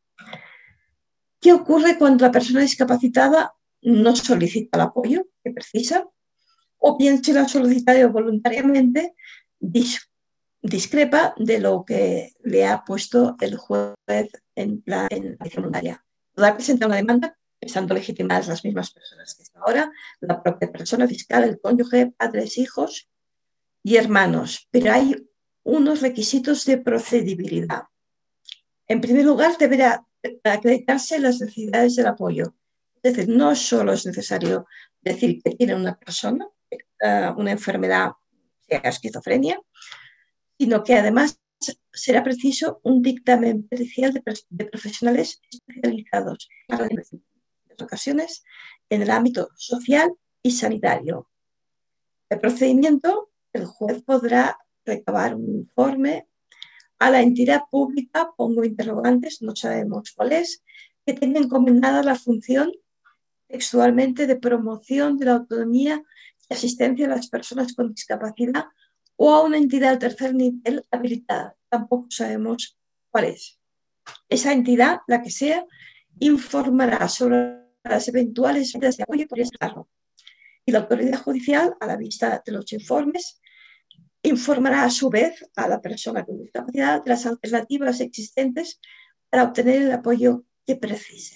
¿Qué ocurre cuando la persona discapacitada no solicita el apoyo que precisa? O bien, si lo ha solicitado voluntariamente, dis discrepa de lo que le ha puesto el juez en la voluntaria. Podrá presentar una demanda estando legitimadas las mismas personas que hasta ahora, la propia persona fiscal, el cónyuge, padres, hijos y hermanos. Pero hay unos requisitos de procedibilidad. En primer lugar, deberá acreditarse las necesidades del apoyo. Es decir, no solo es necesario decir que tiene una persona uh, una enfermedad, sea esquizofrenia, sino que además será preciso un dictamen pericial de, de profesionales especializados en ocasiones en el ámbito social y sanitario. El procedimiento, el juez podrá recabar un informe a la entidad pública, pongo interrogantes, no sabemos cuál es, que tenga encomendada la función textualmente de promoción de la autonomía y asistencia a las personas con discapacidad o a una entidad de tercer nivel habilitada. Tampoco sabemos cuál es. Esa entidad, la que sea, informará sobre las eventuales medidas de apoyo por Estado. Y la autoridad judicial, a la vista de los informes, informará a su vez a la persona con discapacidad de las alternativas existentes para obtener el apoyo que precise.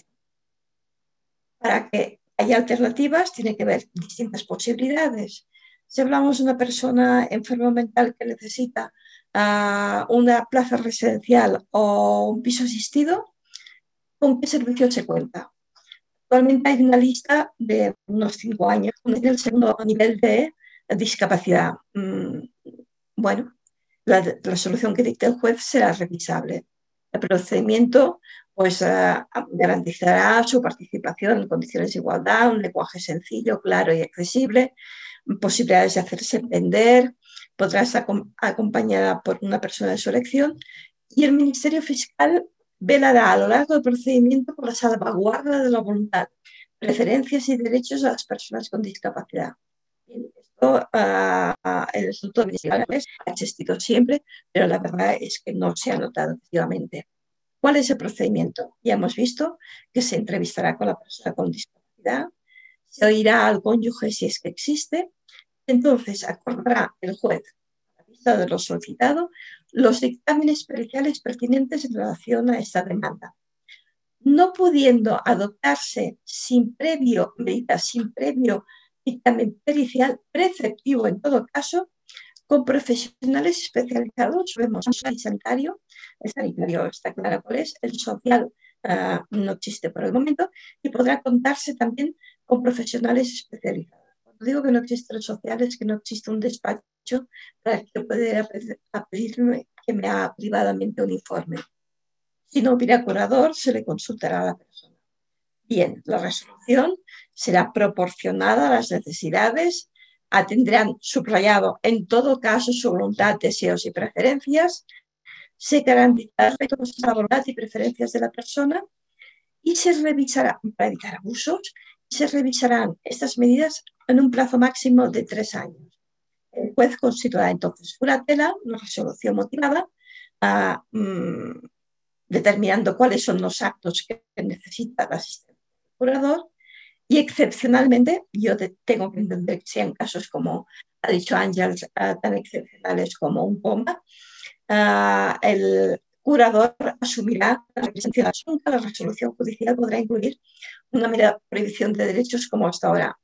Para que haya alternativas, tiene que haber distintas posibilidades. Si hablamos de una persona enferma mental que necesita uh, una plaza residencial o un piso asistido, ¿con qué servicio se cuenta? Actualmente hay una lista de unos cinco años en el segundo nivel de discapacidad. Mm, bueno, la, la solución que dicte el juez será revisable. El procedimiento pues, uh, garantizará su participación en condiciones de igualdad, un lenguaje sencillo, claro y accesible, posibilidades de hacerse entender, podrá estar acompañada por una persona de su elección y el Ministerio Fiscal velará a lo largo del procedimiento por la salvaguarda de la voluntad, preferencias y derechos de las personas con discapacidad. Esto uh, el Instituto de Fiscales ha existido siempre, pero la verdad es que no se ha notado efectivamente. ¿Cuál es el procedimiento? Ya hemos visto que se entrevistará con la persona con discapacidad, se oirá al cónyuge si es que existe, entonces acordará el juez, a la vista de lo solicitado, los dictámenes periciales pertinentes en relación a esta demanda. No pudiendo adoptarse sin previo, sin previo dictamen pericial preceptivo en todo caso, con profesionales especializados, vemos el sanitario, el sanitario está claro cuál es, el social uh, no existe por el momento, y podrá contarse también con profesionales especializados. Cuando digo que no existe el social es que no existe un despacho para el que pueda pedirme que me haga privadamente un informe. Si no hubiera curador, se le consultará a la persona. Bien, la resolución será proporcionada a las necesidades, atendrán subrayado en todo caso su voluntad, deseos y preferencias, se garantizará la voluntad y preferencias de la persona y se revisará, para evitar abusos, se revisarán estas medidas en un plazo máximo de tres años. El juez constituirá entonces curatela, una resolución motivada, uh, um, determinando cuáles son los actos que necesita la asistencia del curador. Y excepcionalmente, yo te, tengo que entender que sean casos como ha dicho Ángels, uh, tan excepcionales como un coma, uh, el curador asumirá la representación asunta, la resolución judicial podrá incluir una mera prohibición de derechos como hasta ahora.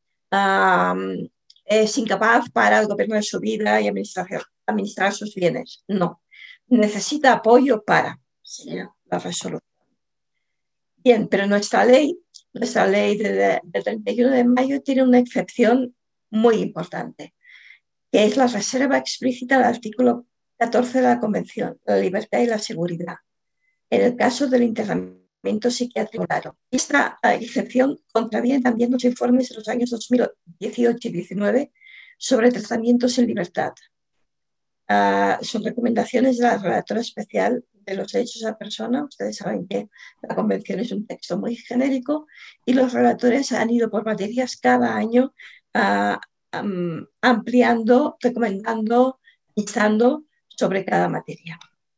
Uh, es incapaz para el gobierno de su vida y administrar sus bienes. No, necesita apoyo para, sería la resolución. Bien, pero nuestra ley nuestra ley del de treinta y uno de mayo tiene una excepción muy importante, que es la reserva explícita del artículo catorce de la Convención, la libertad y la seguridad, en el caso del internamiento psiquiátrico. Esta excepción contraviene también los informes de los años dos mil dieciocho y diecinueve sobre tratamientos en libertad. Uh, son recomendaciones de la relatora especial de los derechos de la persona. Ustedes saben que la Convención es un texto muy genérico y los relatores han ido por materias cada año uh, um, ampliando, recomendando, instando sobre cada materia.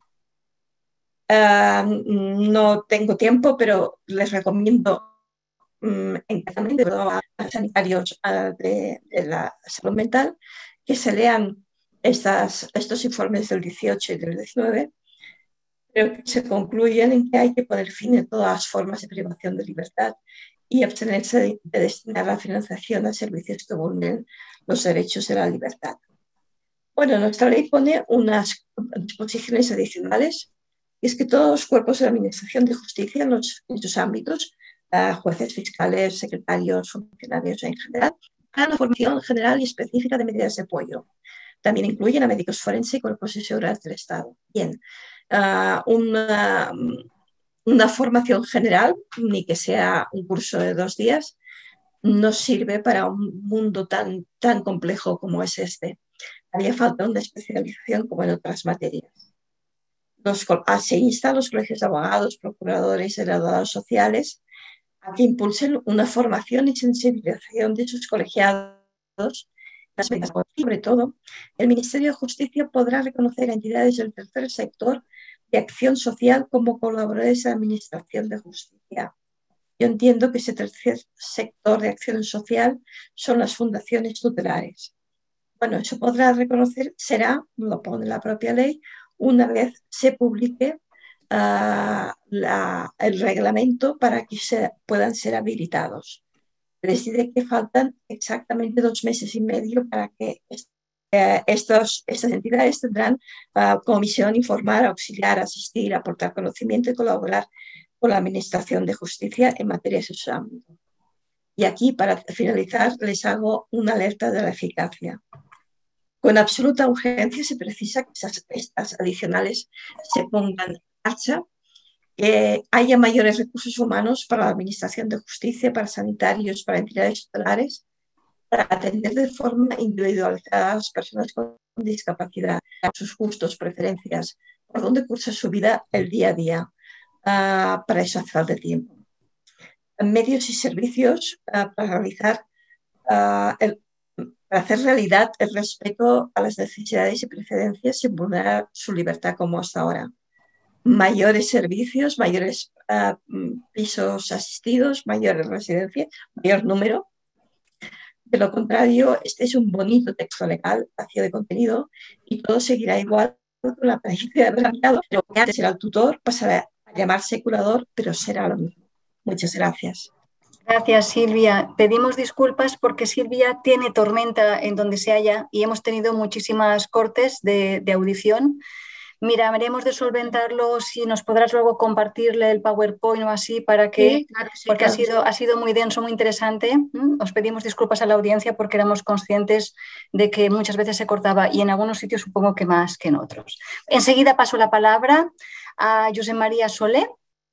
Uh, no tengo tiempo, pero les recomiendo um, encantadamente a sanitarios uh, de, de la salud mental que se lean estas, estos informes del dieciocho y del diecinueve, pero que se concluyen en que hay que poner fin a todas las formas de privación de libertad y abstenerse de, de destinar la financiación a servicios que vulneren los derechos de la libertad. Bueno, nuestra ley pone unas disposiciones adicionales, y es que todos los cuerpos de la Administración de Justicia en, los, en sus ámbitos, uh, jueces, fiscales, secretarios, funcionarios en general, hagan una formación general y específica de medidas de apoyo. También incluyen a médicos forenses y cuerpos de seguridad del Estado. Bien, uh, una, una formación general, ni que sea un curso de dos días, no sirve para un mundo tan, tan complejo como es este. Haría falta una especialización como en otras materias. Los, se insta a los colegios de abogados, procuradores y graduados sociales a que impulsen una formación y sensibilización de sus colegiados. Sobre todo, el Ministerio de Justicia podrá reconocer a entidades del tercer sector de acción social como colaboradores de la Administración de Justicia. Yo entiendo que ese tercer sector de acción social son las fundaciones tutelares. Bueno, eso podrá reconocer, será, lo pone la propia ley, una vez se publique uh, la, el reglamento para que se, puedan ser habilitados. Les diré que faltan exactamente dos meses y medio para que eh, estos, estas entidades tendrán uh, como misión informar, auxiliar, asistir, aportar conocimiento y colaborar con la Administración de Justicia en materias de su ámbito. Y aquí, para finalizar, les hago una alerta de la eficacia. Con absoluta urgencia se precisa que esas, estas adicionales se pongan en marcha, que haya mayores recursos humanos para la Administración de Justicia, para sanitarios, para entidades tutelares, para atender de forma individualizada a las personas con discapacidad, sus gustos, preferencias, por dónde cursa su vida el día a día. Uh, para eso hace falta tiempo. Medios y servicios uh, para realizar uh, el, para hacer realidad el respeto a las necesidades y preferencias sin vulnerar su libertad como hasta ahora. Mayores servicios, mayores uh, pisos asistidos, mayores residencias, mayor número. De lo contrario, este es un bonito texto legal vacío de contenido y todo seguirá igual con la apariencia de cambiado, pero que antes era el tutor, pasará a llamarse curador, pero será lo mismo. Muchas gracias. Gracias, Silvia. Pedimos disculpas porque Silvia tiene tormenta en donde se halla y hemos tenido muchísimas cortes de, de audición. Miraremos de solventarlo, si nos podrás luego compartirle el PowerPoint o así para que, sí, claro, sí, porque claro, ha, sido, sí. ha sido muy denso, muy interesante. Os pedimos disculpas a la audiencia porque éramos conscientes de que muchas veces se cortaba y en algunos sitios supongo que más que en otros. Enseguida paso la palabra a Josep María Solé.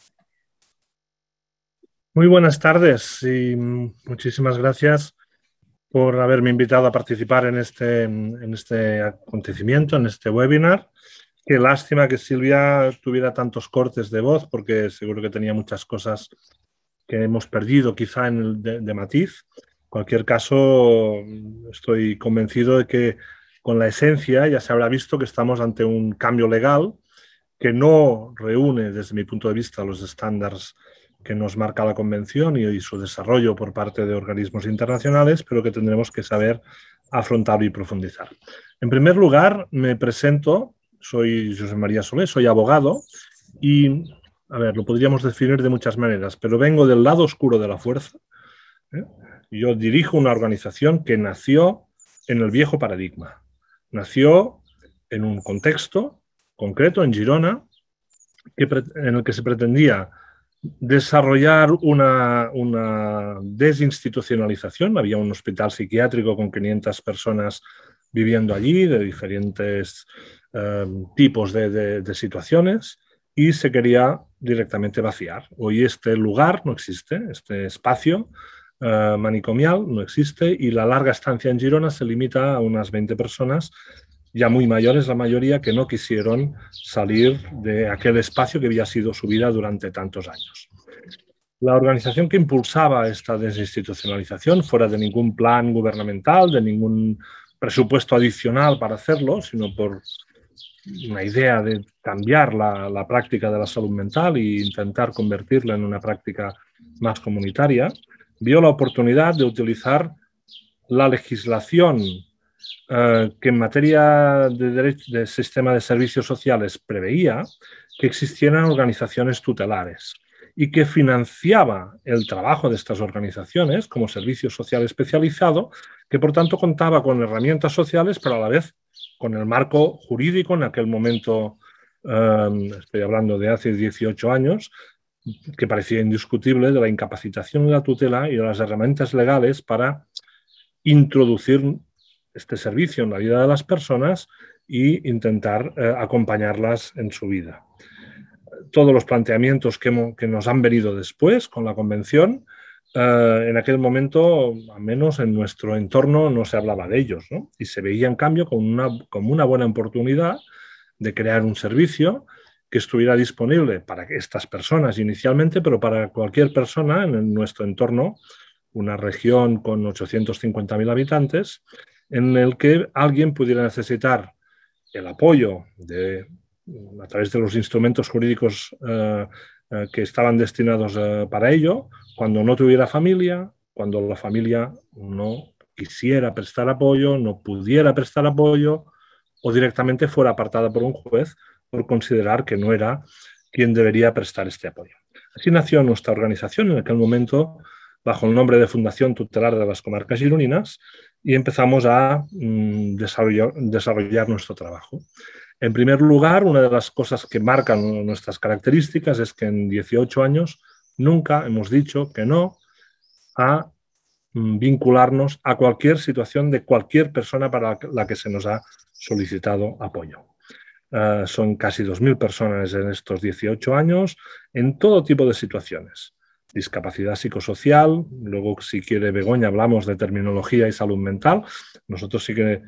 Muy buenas tardes y muchísimas gracias por haberme invitado a participar en este, en este acontecimiento, en este webinar. Qué lástima que Silvia tuviera tantos cortes de voz, porque seguro que tenía muchas cosas que hemos perdido quizá en el de, de matiz. En cualquier caso, estoy convencido de que con la esencia ya se habrá visto que estamos ante un cambio legal que no reúne, desde mi punto de vista, los estándares que nos marca la Convención y, y su desarrollo por parte de organismos internacionales, pero que tendremos que saber afrontar y profundizar. En primer lugar, me presento. Soy Josep María Solé, soy abogado y, a ver, lo podríamos definir de muchas maneras, pero vengo del lado oscuro de la fuerza. ¿eh? Yo dirijo una organización que nació en el viejo paradigma. Nació en un contexto concreto, en Girona, que, en el que se pretendía desarrollar una, una desinstitucionalización. Había un hospital psiquiátrico con quinientas personas viviendo allí, de diferentes eh, tipos de, de, de situaciones, y se quería directamente vaciar. Hoy este lugar no existe, este espacio eh, manicomial no existe, y la larga estancia en Girona se limita a unas veinte personas, ya muy mayores la mayoría, que no quisieron salir de aquel espacio que había sido su vida durante tantos años. La organización que impulsaba esta desinstitucionalización, fuera de ningún plan gubernamental, de ningún presupuesto adicional para hacerlo, sino por una idea de cambiar la, la práctica de la salud mental e intentar convertirla en una práctica más comunitaria, vio la oportunidad de utilizar la legislación eh, que en materia de, derecho, de sistema de servicios sociales preveía que existieran organizaciones tutelares y que financiaba el trabajo de estas organizaciones como servicio social especializado, que por tanto contaba con herramientas sociales, pero a la vez con el marco jurídico en aquel momento, eh, estoy hablando de hace dieciocho años, que parecía indiscutible, de la incapacitación y la tutela y de las herramientas legales para introducir este servicio en la vida de las personas e intentar eh, acompañarlas en su vida. Todos los planteamientos que, hemos, que nos han venido después con la Convención, eh, en aquel momento, al menos en nuestro entorno, no se hablaba de ellos, ¿no? Y se veía, en cambio, como una, como una buena oportunidad de crear un servicio que estuviera disponible para estas personas inicialmente, pero para cualquier persona en nuestro entorno, una región con ochocientos cincuenta mil habitantes, en el que alguien pudiera necesitar el apoyo de, a través de los instrumentos jurídicos eh, eh, que estaban destinados eh, para ello, cuando no tuviera familia, cuando la familia no quisiera prestar apoyo, no pudiera prestar apoyo, o directamente fuera apartada por un juez por considerar que no era quien debería prestar este apoyo. Así nació nuestra organización en aquel momento bajo el nombre de Fundación Tutelar de las Comarcas Gironines, y empezamos a mm, desarrollar, desarrollar nuestro trabajo. En primer lugar, una de las cosas que marcan nuestras características es que en dieciocho años nunca hemos dicho que no a mm, vincularnos a cualquier situación de cualquier persona para la que se nos ha solicitado apoyo. Uh, son casi dos mil personas en estos dieciocho años, en todo tipo de situaciones. Discapacidad psicosocial, luego si quiere Begoña hablamos de terminología y salud mental. Nosotros sí que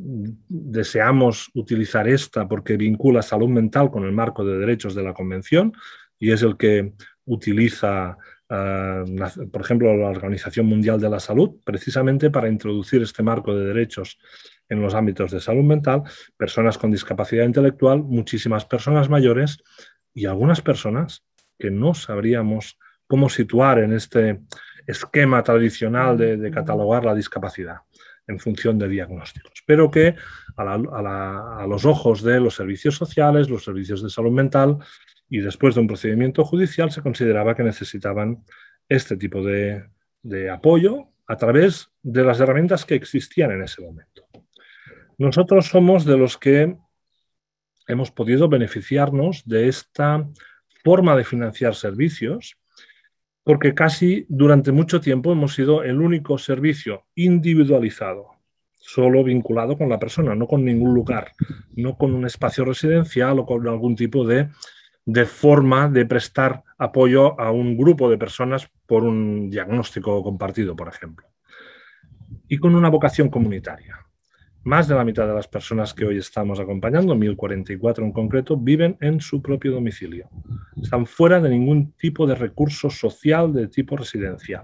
deseamos utilizar esta porque vincula salud mental con el marco de derechos de la Convención y es el que utiliza, uh, por ejemplo, la Organización Mundial de la Salud, precisamente para introducir este marco de derechos en los ámbitos de salud mental, personas con discapacidad intelectual, muchísimas personas mayores y algunas personas que no sabríamos cómo situar en este esquema tradicional de, de catalogar la discapacidad en función de diagnósticos, pero que a, la, a, la, a los ojos de los servicios sociales, los servicios de salud mental y después de un procedimiento judicial se consideraba que necesitaban este tipo de, de apoyo a través de las herramientas que existían en ese momento. Nosotros somos de los que hemos podido beneficiarnos de esta forma de financiar servicios porque casi durante mucho tiempo hemos sido el único servicio individualizado, solo vinculado con la persona, no con ningún lugar, no con un espacio residencial o con algún tipo de, de forma de prestar apoyo a un grupo de personas por un diagnóstico compartido, por ejemplo. Y con una vocación comunitaria. Más de la mitad de las personas que hoy estamos acompañando, mil cuarenta y cuatro en concreto, viven en su propio domicilio. Están fuera de ningún tipo de recurso social de tipo residencial.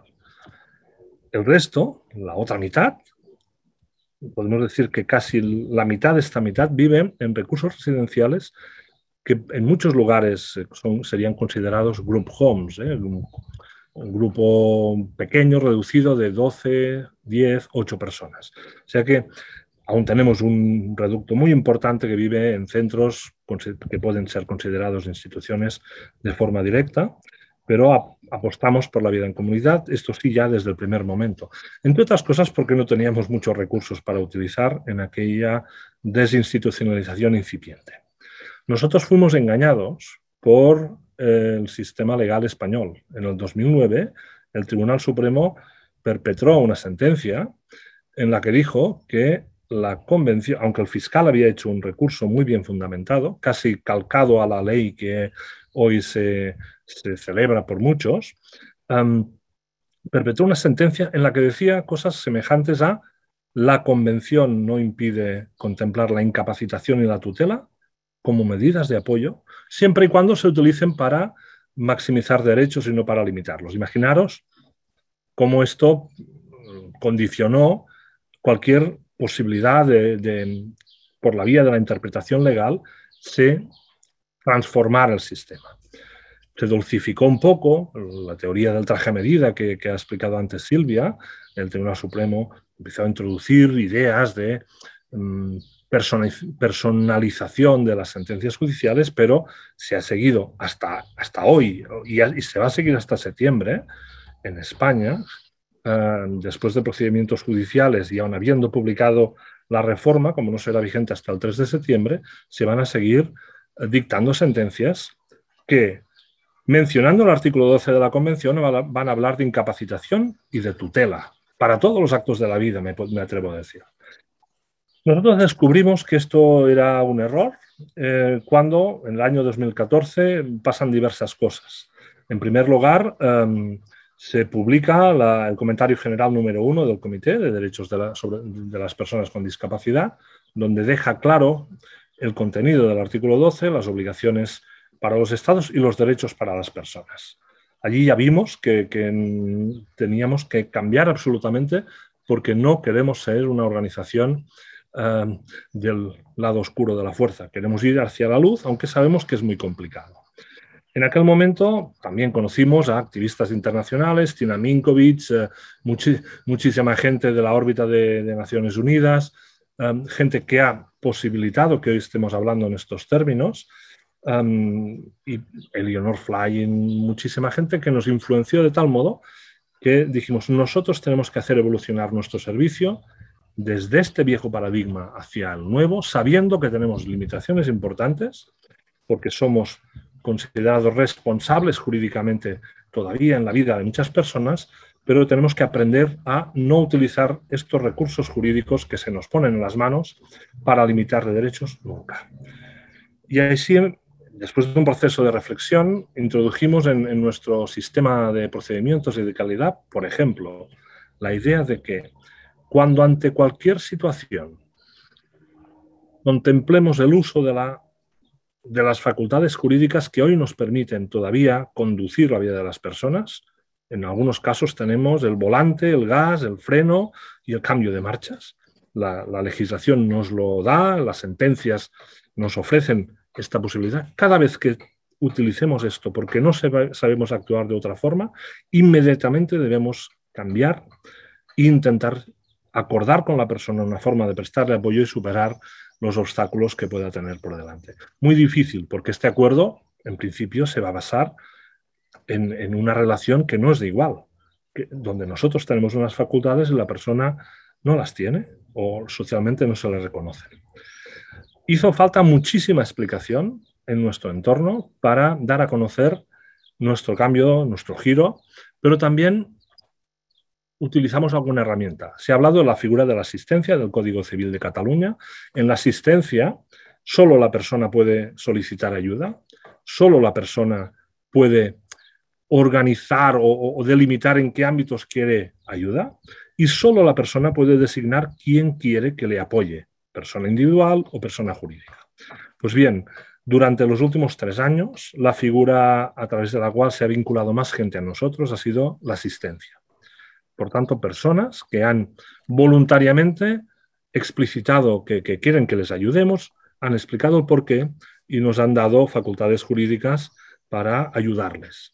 El resto, la otra mitad, podemos decir que casi la mitad de esta mitad viven en recursos residenciales que en muchos lugares son, serían considerados group homes, ¿eh? un, un grupo pequeño, reducido de doce, diez, ocho personas. O sea que aún tenemos un reducto muy importante que vive en centros que pueden ser considerados instituciones de forma directa, pero apostamos por la vida en comunidad, esto sí ya desde el primer momento. Entre otras cosas porque no teníamos muchos recursos para utilizar en aquella desinstitucionalización incipiente. Nosotros fuimos engañados por eh, el sistema legal español. En el dos mil nueve, el Tribunal Supremo perpetró una sentencia en la que dijo que la convención, aunque el fiscal había hecho un recurso muy bien fundamentado, casi calcado a la ley que hoy se, se celebra por muchos, um, perpetró una sentencia en la que decía cosas semejantes a: la convención no impide contemplar la incapacitación y la tutela como medidas de apoyo, siempre y cuando se utilicen para maximizar derechos y no para limitarlos. Imaginaros cómo esto condicionó cualquier posibilidad de, de, por la vía de la interpretación legal, se transformara el sistema. Se dulcificó un poco la teoría del traje a medida que, que ha explicado antes Silvia. El Tribunal Supremo empezó a introducir ideas de um, personalización de las sentencias judiciales, pero se ha seguido hasta, hasta hoy y, y se va a seguir hasta septiembre en España. Uh, después de procedimientos judiciales y aun habiendo publicado la reforma, como no será vigente hasta el tres de septiembre, se van a seguir uh, dictando sentencias que, mencionando el artículo doce de la Convención, van a hablar de incapacitación y de tutela para todos los actos de la vida, me, me atrevo a decir. Nosotros descubrimos que esto era un error eh, cuando en el año dos mil catorce pasan diversas cosas. En primer lugar, um, se publica la, el comentario general número uno del Comité de Derechos de, la, sobre, de las Personas con Discapacidad, donde deja claro el contenido del artículo doce, las obligaciones para los estados y los derechos para las personas. Allí ya vimos que, que teníamos que cambiar absolutamente porque no queremos ser una organización eh, del lado oscuro de la fuerza. Queremos ir hacia la luz, aunque sabemos que es muy complicado. En aquel momento también conocimos a activistas internacionales, Tina Minkovic, eh, muchi muchísima gente de la órbita de, de Naciones Unidas, eh, gente que ha posibilitado que hoy estemos hablando en estos términos, um, y Eleanor Flying, muchísima gente que nos influenció de tal modo que dijimos, nosotros tenemos que hacer evolucionar nuestro servicio desde este viejo paradigma hacia el nuevo, sabiendo que tenemos limitaciones importantes, porque somos considerados responsables jurídicamente todavía en la vida de muchas personas, pero tenemos que aprender a no utilizar estos recursos jurídicos que se nos ponen en las manos para limitar derechos nunca. Y así, después de un proceso de reflexión, introdujimos en, en nuestro sistema de procedimientos y de calidad, por ejemplo, la idea de que cuando ante cualquier situación contemplemos el uso de la de las facultades jurídicas que hoy nos permiten todavía conducir la vida de las personas. En algunos casos tenemos el volante, el gas, el freno y el cambio de marchas. La, la legislación nos lo da, las sentencias nos ofrecen esta posibilidad. Cada vez que utilicemos esto porque no sabemos actuar de otra forma, inmediatamente debemos cambiar e intentar acordar con la persona una forma de prestarle apoyo y superar los obstáculos que pueda tener por delante. Muy difícil, porque este acuerdo, en principio, se va a basar en, en una relación que no es de igual, que, donde nosotros tenemos unas facultades y la persona no las tiene o socialmente no se le reconoce. Hizo falta muchísima explicación en nuestro entorno para dar a conocer nuestro cambio, nuestro giro, pero también utilizamos alguna herramienta. Se ha hablado de la figura de la asistencia del Código Civil de Cataluña. En la asistencia, solo la persona puede solicitar ayuda, solo la persona puede organizar o, o delimitar en qué ámbitos quiere ayuda y solo la persona puede designar quién quiere que le apoye, persona individual o persona jurídica. Pues bien, durante los últimos tres años, la figura a través de la cual se ha vinculado más gente a nosotros ha sido la asistencia. Por tanto, personas que han voluntariamente explicitado que, que quieren que les ayudemos, han explicado el porqué y nos han dado facultades jurídicas para ayudarles.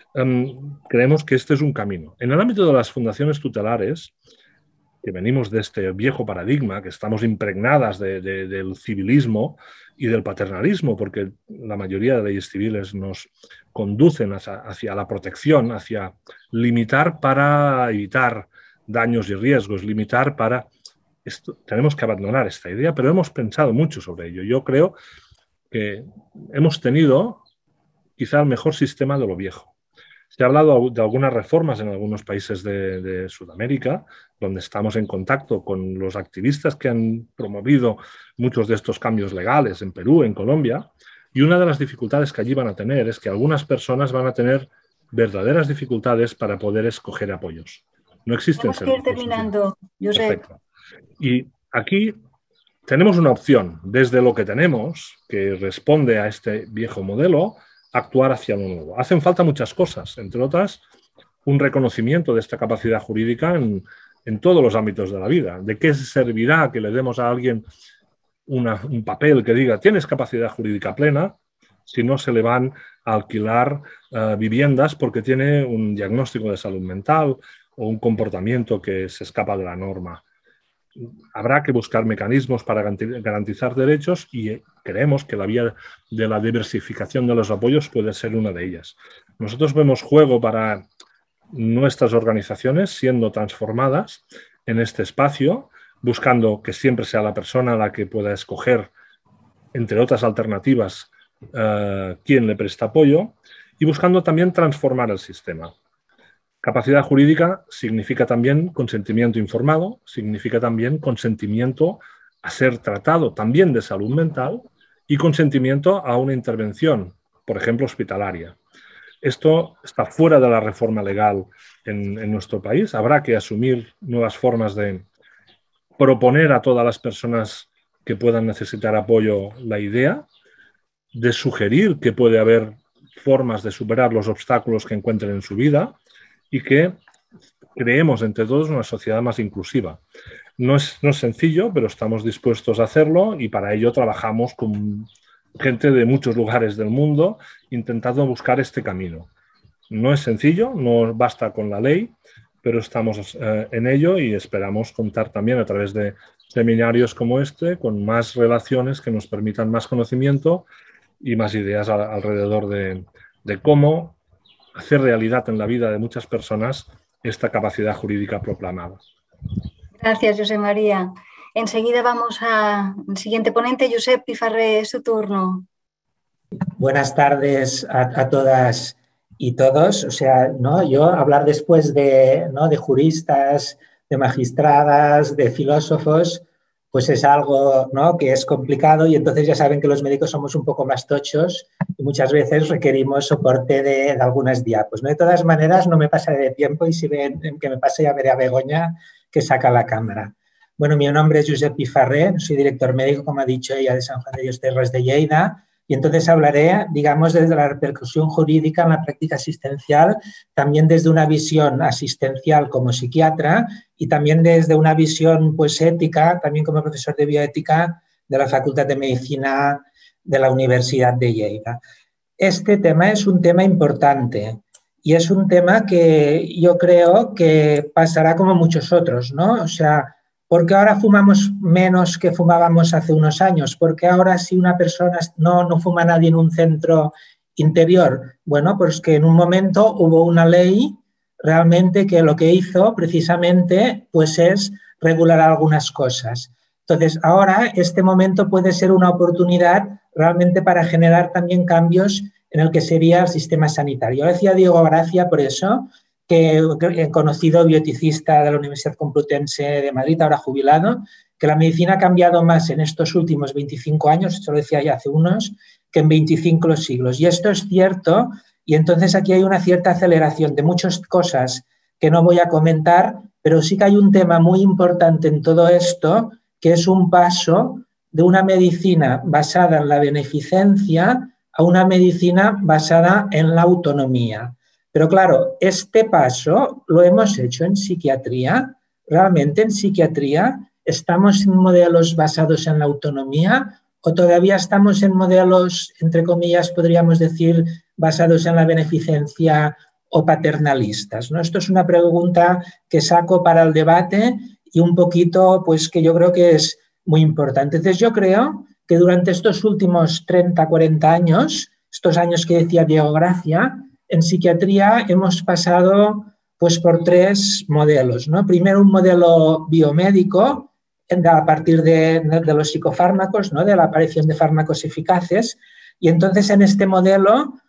Um, creemos que este es un camino. En el ámbito de las fundaciones tutelares, que venimos de este viejo paradigma, que estamos impregnadas de, de, del civilismo y del paternalismo, porque la mayoría de leyes civiles nos conducen hacia, hacia la protección, hacia limitar para evitar daños y riesgos, limitar para... Esto, tenemos que abandonar esta idea, pero hemos pensado mucho sobre ello. Yo creo que hemos tenido quizá el mejor sistema de lo viejo. Se ha hablado de algunas reformas en algunos países de, de Sudamérica, donde estamos en contacto con los activistas que han promovido muchos de estos cambios legales en Perú, en Colombia, y una de las dificultades que allí van a tener es que algunas personas van a tener verdaderas dificultades para poder escoger apoyos. No existen servicios. Tenemos que ir terminando, Josep. Perfecto. Y aquí tenemos una opción, desde lo que tenemos, que responde a este viejo modelo, actuar hacia lo nuevo. Hacen falta muchas cosas, entre otras, un reconocimiento de esta capacidad jurídica en, en todos los ámbitos de la vida. ¿De qué servirá que le demos a alguien una, un papel que diga tienes capacidad jurídica plena si no se le van a alquilar uh, viviendas porque tiene un diagnóstico de salud mental o un comportamiento que se escapa de la norma? Habrá que buscar mecanismos para garantizar derechos y creemos que la vía de la diversificación de los apoyos puede ser una de ellas. Nosotros vemos juego para nuestras organizaciones siendo transformadas en este espacio, buscando que siempre sea la persona la que pueda escoger, entre otras alternativas, uh, quién le presta apoyo, y buscando también transformar el sistema. Capacidad jurídica significa también consentimiento informado, significa también consentimiento a ser tratado también de salud mental y consentimiento a una intervención, por ejemplo, hospitalaria. Esto está fuera de la reforma legal en, en nuestro país. Habrá que asumir nuevas formas de proponer a todas las personas que puedan necesitar apoyo la idea, de sugerir que puede haber formas de superar los obstáculos que encuentren en su vida y que creemos entre todos una sociedad más inclusiva. No es, no es sencillo, pero estamos dispuestos a hacerlo y para ello trabajamos con gente de muchos lugares del mundo intentando buscar este camino. No es sencillo, no basta con la ley, pero estamos eh, en ello y esperamos contar también a través de seminarios como este con más relaciones que nos permitan más conocimiento y más ideas a, alrededor de, de cómo hacer realidad en la vida de muchas personas esta capacidad jurídica proclamada. Gracias, José María. Enseguida vamos al siguiente ponente, Josep Pifarré, es su turno. Buenas tardes a, a todas y todos. O sea, ¿no? Yo hablar después de, ¿no? de juristas, de magistradas, de filósofos, pues es algo, ¿no? que es complicado y entonces ya saben que los médicos somos un poco más tochos y muchas veces requerimos soporte de, de algunas diapos, ¿no? De todas maneras, no me pasaré de tiempo y si ven que me pase ya veré a Begoña que saca la cámara. Bueno, mi nombre es Josep Pifarré, soy director médico, como ha dicho ella, de San Juan de Dios Terres de Lleida. Y entonces hablaré, digamos, desde la repercusión jurídica en la práctica asistencial, también desde una visión asistencial como psiquiatra y también desde una visión pues, ética, también como profesor de bioética de la Facultad de Medicina de la Universidad de Lleida. Este tema es un tema importante y es un tema que yo creo que pasará como muchos otros, ¿no? O sea, ¿por qué ahora fumamos menos que fumábamos hace unos años? ¿Por qué ahora si una persona no, no fuma nadie en un centro interior? Bueno, pues que en un momento hubo una ley realmente que lo que hizo precisamente pues es regular algunas cosas. Entonces, ahora este momento puede ser una oportunidad realmente para generar también cambios en el que sería el sistema sanitario. Decía Diego Gracia por eso, que he conocido bioeticista de la Universidad Complutense de Madrid, ahora jubilado, que la medicina ha cambiado más en estos últimos veinticinco años, esto lo decía ya hace unos, que en veinticinco siglos. Y esto es cierto, y entonces aquí hay una cierta aceleración de muchas cosas que no voy a comentar, pero sí que hay un tema muy importante en todo esto, que es un paso de una medicina basada en la beneficencia a una medicina basada en la autonomía. Pero claro, este paso lo hemos hecho en psiquiatría. ¿Realmente en psiquiatría estamos en modelos basados en la autonomía o todavía estamos en modelos, entre comillas, podríamos decir, basados en la beneficencia o paternalistas, ¿no? Esto es una pregunta que saco para el debate y un poquito, pues, que yo creo que es muy importante. Entonces, yo creo que durante estos últimos treinta, cuarenta años, estos años que decía Diego Gracia, en psiquiatría hemos pasado pues, por tres modelos, ¿no? Primero un modelo biomédico a partir de, de los psicofármacos, ¿no? De la aparición de fármacos eficaces y entonces en este modelo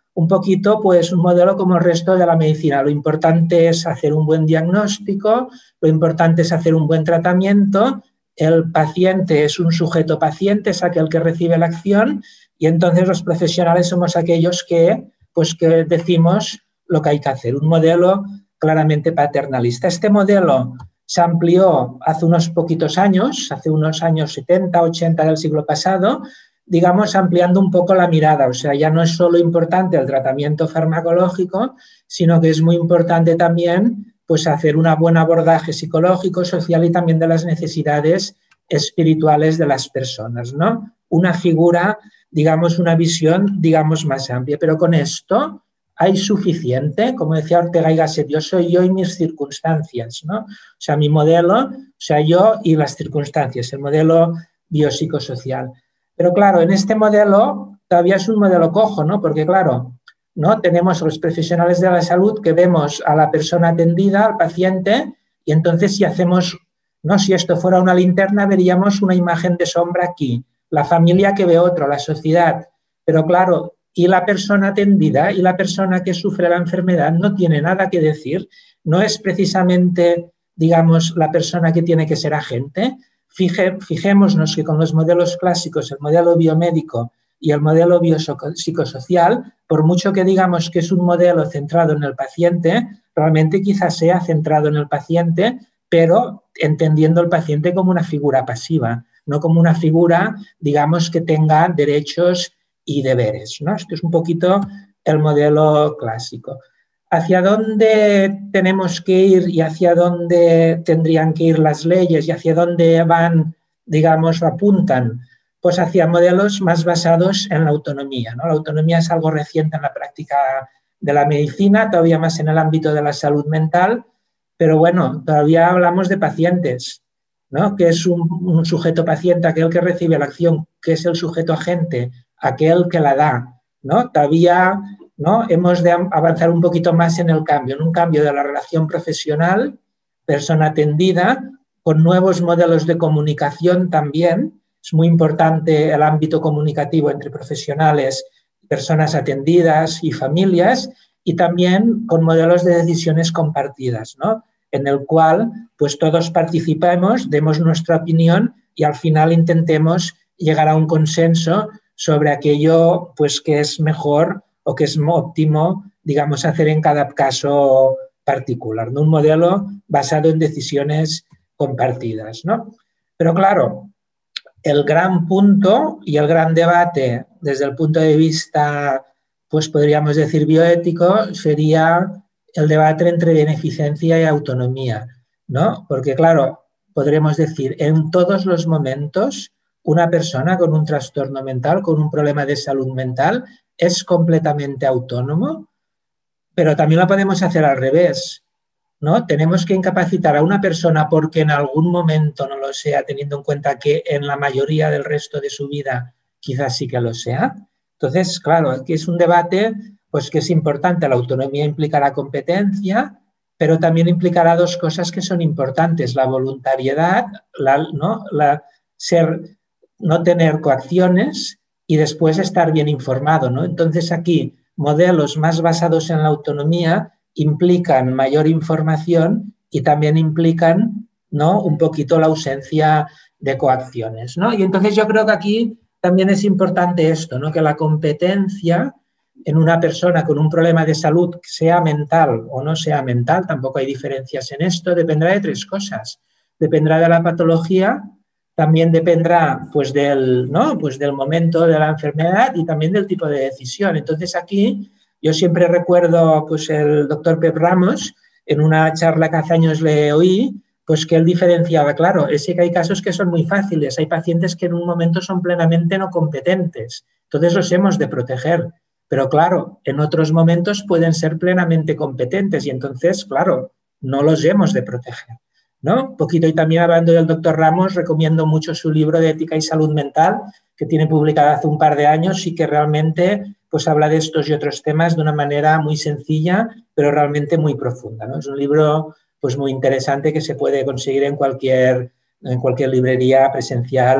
un poquito pues un modelo como el resto de la medicina. Lo importante es hacer un buen diagnóstico, lo importante es hacer un buen tratamiento, el paciente es un sujeto paciente, es aquel que recibe la acción y entonces los profesionales somos aquellos que, pues, que decimos lo que hay que hacer. Un modelo claramente paternalista. Este modelo se amplió hace unos poquitos años, hace unos años setenta, ochenta del siglo pasado, digamos, ampliando un poco la mirada. O sea, ya no es solo importante el tratamiento farmacológico, sino que es muy importante también pues, hacer un buen abordaje psicológico, social y también de las necesidades espirituales de las personas, ¿no? Una figura, digamos, una visión, digamos, más amplia. Pero con esto hay suficiente, como decía Ortega y Gasset, yo soy yo y mis circunstancias, ¿no? O sea, mi modelo, o sea, yo y las circunstancias, el modelo biopsicosocial. Pero claro, en este modelo todavía es un modelo cojo, ¿no? Porque claro, ¿no? Tenemos a los profesionales de la salud que vemos a la persona atendida, al paciente, y entonces si hacemos, ¿no? Si esto fuera una linterna, veríamos una imagen de sombra aquí, la familia que ve otro, la sociedad. Pero claro, y la persona atendida y la persona que sufre la enfermedad no tiene nada que decir, no es precisamente, digamos, la persona que tiene que ser agente. Fije, fijémonos que con los modelos clásicos, el modelo biomédico y el modelo biopsicosocial, por mucho que digamos que es un modelo centrado en el paciente, realmente quizás sea centrado en el paciente, pero entendiendo al paciente como una figura pasiva, no como una figura, digamos, que tenga derechos y deberes, ¿no? Esto es un poquito el modelo clásico. ¿Hacia dónde tenemos que ir y hacia dónde tendrían que ir las leyes y hacia dónde van, digamos, apuntan? Pues hacia modelos más basados en la autonomía, ¿no? La autonomía es algo reciente en la práctica de la medicina, todavía más en el ámbito de la salud mental, pero bueno, todavía hablamos de pacientes, ¿no? Que es un, un sujeto paciente, aquel que recibe la acción, que es el sujeto agente, aquel que la da, ¿no? Todavía, ¿no? Hemos de avanzar un poquito más en el cambio, en un cambio de la relación profesional, persona atendida, con nuevos modelos de comunicación también. Es muy importante el ámbito comunicativo entre profesionales, personas atendidas y familias, y también con modelos de decisiones compartidas, ¿no? En el cual pues todos participemos, demos nuestra opinión y al final intentemos llegar a un consenso sobre aquello pues, que es mejor o que es óptimo, digamos, hacer en cada caso particular, ¿no? Un modelo basado en decisiones compartidas, ¿no? Pero claro, el gran punto y el gran debate desde el punto de vista, pues podríamos decir bioético, sería el debate entre beneficencia y autonomía, ¿no? Porque claro, podremos decir, en todos los momentos una persona con un trastorno mental, con un problema de salud mental, es completamente autónomo, pero también lo podemos hacer al revés, ¿no? Tenemos que incapacitar a una persona porque en algún momento no lo sea, teniendo en cuenta que en la mayoría del resto de su vida quizás sí que lo sea. Entonces, claro, aquí es un debate pues, que es importante. La autonomía implica la competencia, pero también implicará dos cosas que son importantes, la voluntariedad, la, ¿no? la, ser, no tener coacciones y después estar bien informado, ¿no? Entonces aquí modelos más basados en la autonomía implican mayor información y también implican, ¿no? Un poquito la ausencia de coacciones, ¿no? Y entonces yo creo que aquí también es importante esto, ¿no? Que la competencia en una persona con un problema de salud, sea mental o no sea mental, tampoco hay diferencias en esto, dependerá de tres cosas. Dependerá de la patología, también dependerá pues, del, ¿no? pues, del momento de la enfermedad y también del tipo de decisión. Entonces aquí yo siempre recuerdo pues, el doctor Pep Ramos, en una charla que hace años le oí, pues que él diferenciaba, claro, es que hay casos que son muy fáciles, hay pacientes que en un momento son plenamente no competentes, entonces los hemos de proteger. Pero claro, en otros momentos pueden ser plenamente competentes y entonces, claro, no los hemos de proteger, ¿no? Un poquito, y también hablando del doctor Ramos, recomiendo mucho su libro de Ética y Salud Mental, que tiene publicado hace un par de años y que realmente pues, habla de estos y otros temas de una manera muy sencilla, pero realmente muy profunda, ¿no? Es un libro pues, muy interesante que se puede conseguir en cualquier, en cualquier librería presencial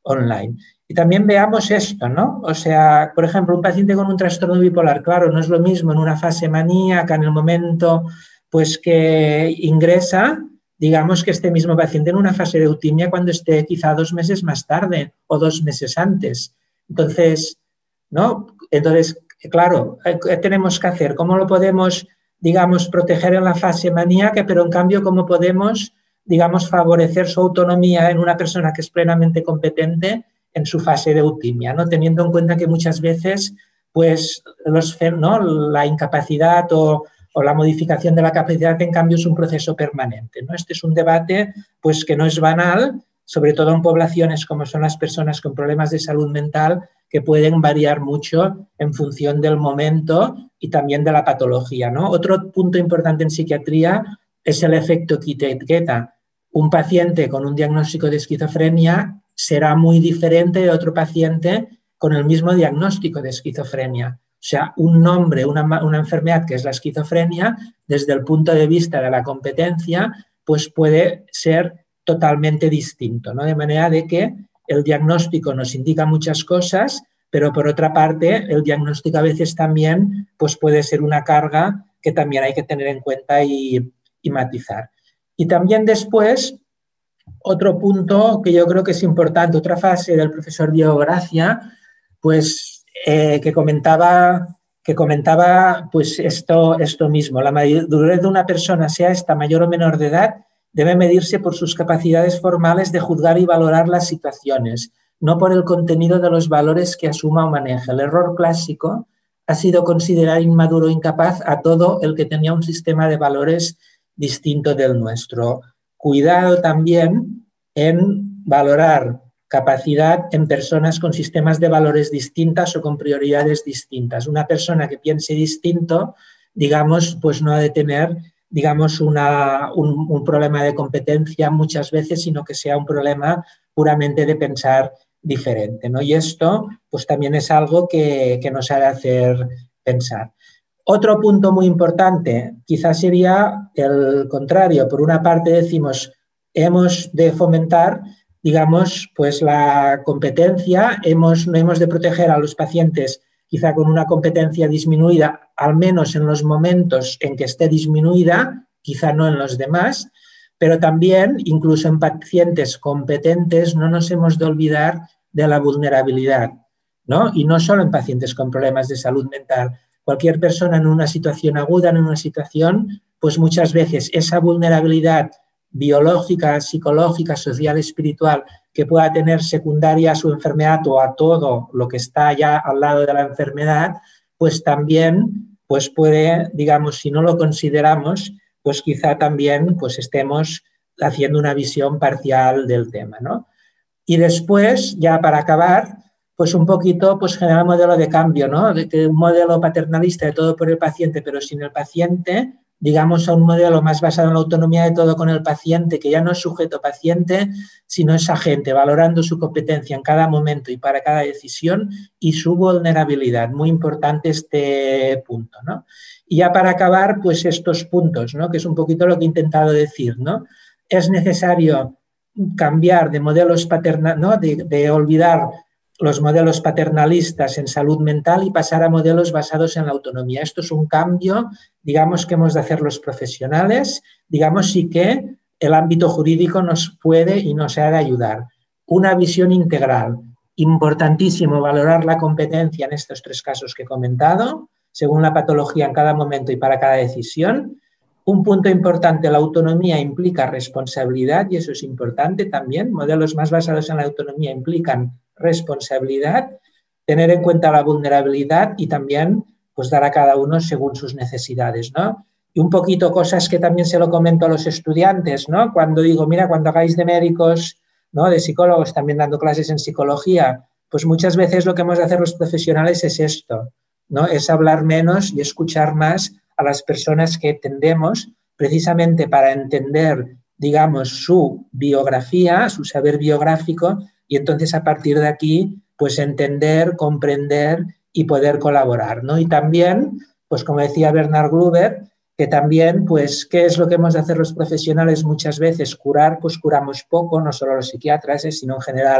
online. Y también veamos esto, ¿no? O sea, por ejemplo, un paciente con un trastorno bipolar, claro, no es lo mismo en una fase maníaca, en el momento pues que ingresa, digamos que este mismo paciente en una fase de eutimia cuando esté quizá dos meses más tarde o dos meses antes. Entonces, ¿no? Entonces, claro, ¿qué tenemos que hacer? ¿Cómo lo podemos, digamos, proteger en la fase maníaca, pero en cambio, cómo podemos, digamos, favorecer su autonomía en una persona que es plenamente competente en su fase de eutimia, ¿no? Teniendo en cuenta que muchas veces, pues, los, ¿no? la incapacidad o, o la modificación de la capacidad, en cambio, es un proceso permanente, ¿no? Este es un debate, pues, que no es banal, sobre todo en poblaciones como son las personas con problemas de salud mental, que pueden variar mucho en función del momento y también de la patología, ¿no? Otro punto importante en psiquiatría es el efecto quita-etiqueta. Un paciente con un diagnóstico de esquizofrenia será muy diferente de otro paciente con el mismo diagnóstico de esquizofrenia. O sea, un nombre, una, una enfermedad que es la esquizofrenia, desde el punto de vista de la competencia, pues puede ser totalmente distinto, ¿no? De manera de que el diagnóstico nos indica muchas cosas, pero por otra parte, el diagnóstico a veces también pues puede ser una carga que también hay que tener en cuenta y, y matizar. Y también después, otro punto que yo creo que es importante, otra fase del profesor Diego Gracia, pues eh, que comentaba, que comentaba pues esto, esto mismo. La madurez de una persona, sea esta mayor o menor de edad, debe medirse por sus capacidades formales de juzgar y valorar las situaciones, no por el contenido de los valores que asuma o maneja. El error clásico ha sido considerar inmaduro o incapaz a todo el que tenía un sistema de valores distinto del nuestro. Cuidado también en valorar capacidad en personas con sistemas de valores distintas o con prioridades distintas. Una persona que piense distinto, digamos, pues no ha de tener, digamos, una, un, un problema de competencia muchas veces, sino que sea un problema puramente de pensar diferente, ¿no? Y esto, pues también es algo que, que nos ha de hacer pensar. Otro punto muy importante quizás sería el contrario. Por una parte decimos, hemos de fomentar, digamos, pues la competencia, hemos, no hemos de proteger a los pacientes quizá con una competencia disminuida, al menos en los momentos en que esté disminuida, quizá no en los demás, pero también, incluso en pacientes competentes, no nos hemos de olvidar de la vulnerabilidad, ¿no? Y no solo en pacientes con problemas de salud mental. Cualquier persona en una situación aguda, en una situación, pues muchas veces esa vulnerabilidad biológica, psicológica, social, espiritual, que pueda tener secundaria a su enfermedad o a todo lo que está ya al lado de la enfermedad, pues también pues puede, digamos, si no lo consideramos, pues quizá también pues estemos haciendo una visión parcial del tema, ¿no? Y después, ya para acabar, pues un poquito pues generar un modelo de cambio, ¿no? De que un modelo paternalista de todo por el paciente, pero sin el paciente, digamos, a un modelo más basado en la autonomía de todo con el paciente, que ya no es sujeto paciente, sino es agente, valorando su competencia en cada momento y para cada decisión y su vulnerabilidad. Muy importante este punto, ¿no? Y ya para acabar, pues estos puntos, ¿no? Que es un poquito lo que he intentado decir, ¿no? Es necesario cambiar de modelos paternales, ¿no? de, de olvidar los modelos paternalistas en salud mental y pasar a modelos basados en la autonomía. Esto es un cambio, digamos, que hemos de hacer los profesionales, digamos, sí que el ámbito jurídico nos puede y nos ha de ayudar. Una visión integral. Importantísimo valorar la competencia en estos tres casos que he comentado, según la patología en cada momento y para cada decisión. Un punto importante, la autonomía implica responsabilidad y eso es importante también. Modelos más basados en la autonomía implican responsabilidad, tener en cuenta la vulnerabilidad y también pues dar a cada uno según sus necesidades, ¿no? Y un poquito cosas que también se lo comento a los estudiantes, ¿no? Cuando digo, mira, cuando hagáis de médicos, ¿no? De psicólogos, también dando clases en psicología, pues muchas veces lo que hemos de hacer los profesionales es esto, ¿no? Es hablar menos y escuchar más a las personas que atendemos precisamente para entender, digamos, su biografía, su saber biográfico y entonces a partir de aquí, pues entender, comprender y poder colaborar, ¿no? Y también, pues como decía Bernard Gruber, que también, pues, ¿qué es lo que hemos de hacer los profesionales muchas veces? Curar, pues curamos poco, no solo los psiquiatras, sino en general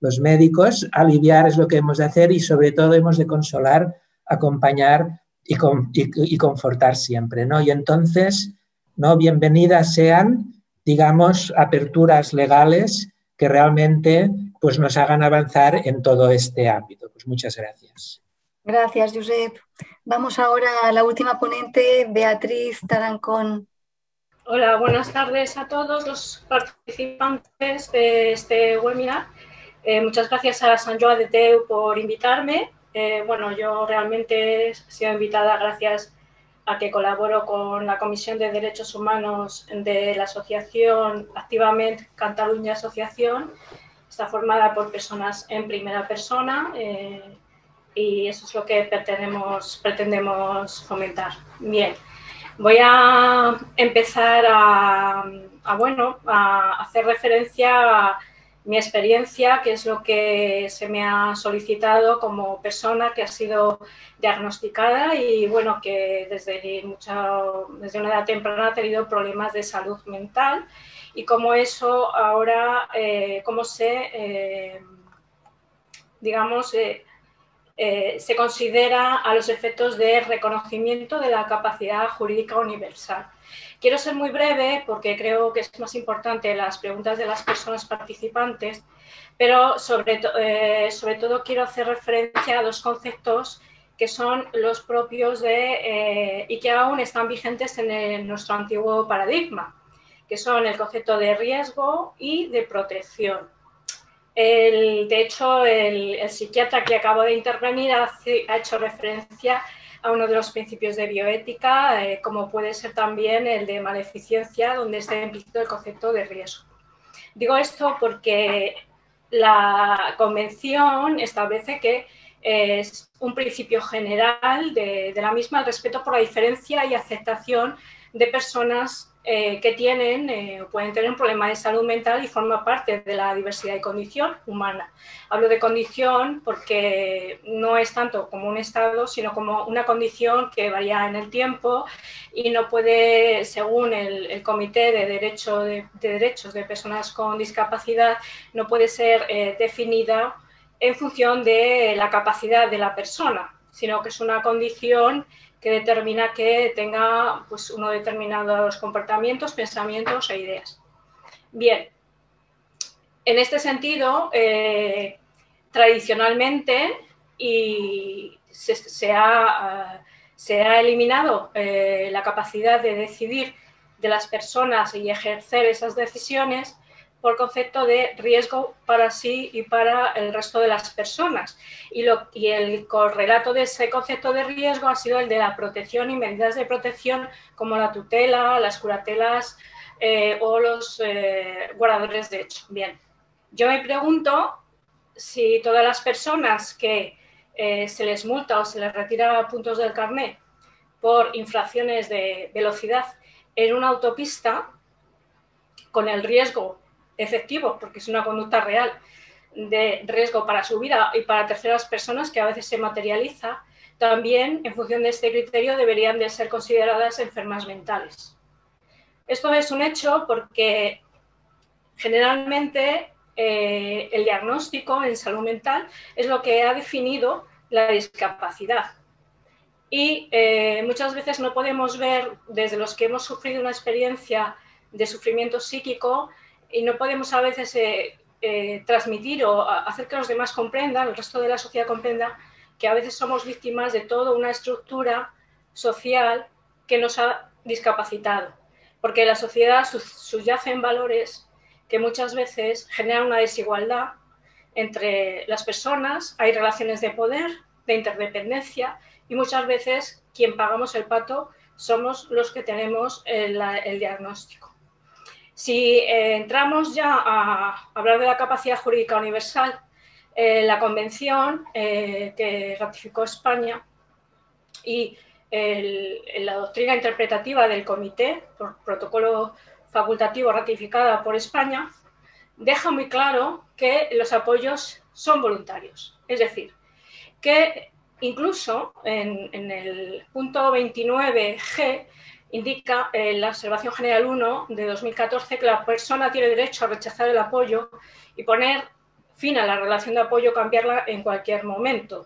los médicos, aliviar es lo que hemos de hacer y sobre todo hemos de consolar, acompañar y, con, y, y confortar siempre, ¿no? Y entonces, ¿no? Bienvenidas sean, digamos, aperturas legales que realmente pues, nos hagan avanzar en todo este ámbito. Pues muchas gracias. Gracias, Josep. Vamos ahora a la última ponente, Beatriz Tarancón. Hola, buenas tardes a todos los participantes de este webinar. Eh, muchas gracias a Sant Joan de Déu por invitarme. Eh, bueno, yo realmente he sido invitada gracias a que colaboro con la Comisión de Derechos Humanos de la Asociación Activament Catalunya Asociación. Está formada por personas en primera persona eh, y eso es lo que pretendemos, pretendemos fomentar. Bien. Voy a empezar a, a, bueno, a hacer referencia a mi experiencia, que es lo que se me ha solicitado como persona que ha sido diagnosticada y bueno, que desde, mucho, desde una edad temprana ha tenido problemas de salud mental y cómo eso ahora, eh, cómo se, eh, digamos, eh, Eh, se considera a los efectos de reconocimiento de la capacidad jurídica universal. Quiero ser muy breve porque creo que es más importante las preguntas de las personas participantes, pero sobre, to eh, sobre todo quiero hacer referencia a dos conceptos que son los propios de, eh, y que aún están vigentes en, el, en nuestro antiguo paradigma, que son el concepto de riesgo y de protección. El, de hecho, el, el psiquiatra que acabo de intervenir ha, ha hecho referencia a uno de los principios de bioética, eh, como puede ser también el de maleficencia, donde está implícito el concepto de riesgo. Digo esto porque la Convención establece que es un principio general de, de la misma el respeto por la diferencia y aceptación de personas eh, que tienen o eh, pueden tener un problema de salud mental y forma parte de la diversidad y condición humana. Hablo de condición porque no es tanto como un estado, sino como una condición que varía en el tiempo y no puede, según el, el Comité de, Derecho de, de Derechos de Personas con Discapacidad, no puede ser eh, definida en función de la capacidad de la persona, sino que es una condición que determina que tenga pues, unos determinados comportamientos, pensamientos e ideas. Bien, en este sentido, eh, tradicionalmente y se, se, ha, uh, se ha eliminado eh, la capacidad de decidir de las personas y ejercer esas decisiones por concepto de riesgo para sí y para el resto de las personas. Y, lo, y el correlato de ese concepto de riesgo ha sido el de la protección y medidas de protección como la tutela, las curatelas eh, o los eh, guardadores de hecho. Bien, yo me pregunto si todas las personas que eh, se les multa o se les retira puntos del carnet por infracciones de velocidad en una autopista con el riesgo efectivo, porque es una conducta real de riesgo para su vida y para terceras personas que a veces se materializa, también en función de este criterio deberían de ser consideradas enfermas mentales. Esto es un hecho porque generalmente eh, el diagnóstico en salud mental es lo que ha definido la discapacidad. Y eh, muchas veces no podemos ver, desde los que hemos sufrido una experiencia de sufrimiento psíquico, y no podemos a veces eh, eh, transmitir o hacer que los demás comprendan, el resto de la sociedad comprenda, que a veces somos víctimas de toda una estructura social que nos ha discapacitado. Porque la sociedad subyace en valores que muchas veces generan una desigualdad entre las personas, hay relaciones de poder, de interdependencia, y muchas veces quien pagamos el pato somos los que tenemos el, el diagnóstico. Si eh, entramos ya a hablar de la capacidad jurídica universal, eh, la Convención eh, que ratificó España y el, la doctrina interpretativa del Comité, por protocolo facultativo ratificada por España, deja muy claro que los apoyos son voluntarios. Es decir, que incluso en, en el punto veintinueve G indica en la observación general uno de dos mil catorce que la persona tiene derecho a rechazar el apoyo y poner fin a la relación de apoyo, cambiarla en cualquier momento.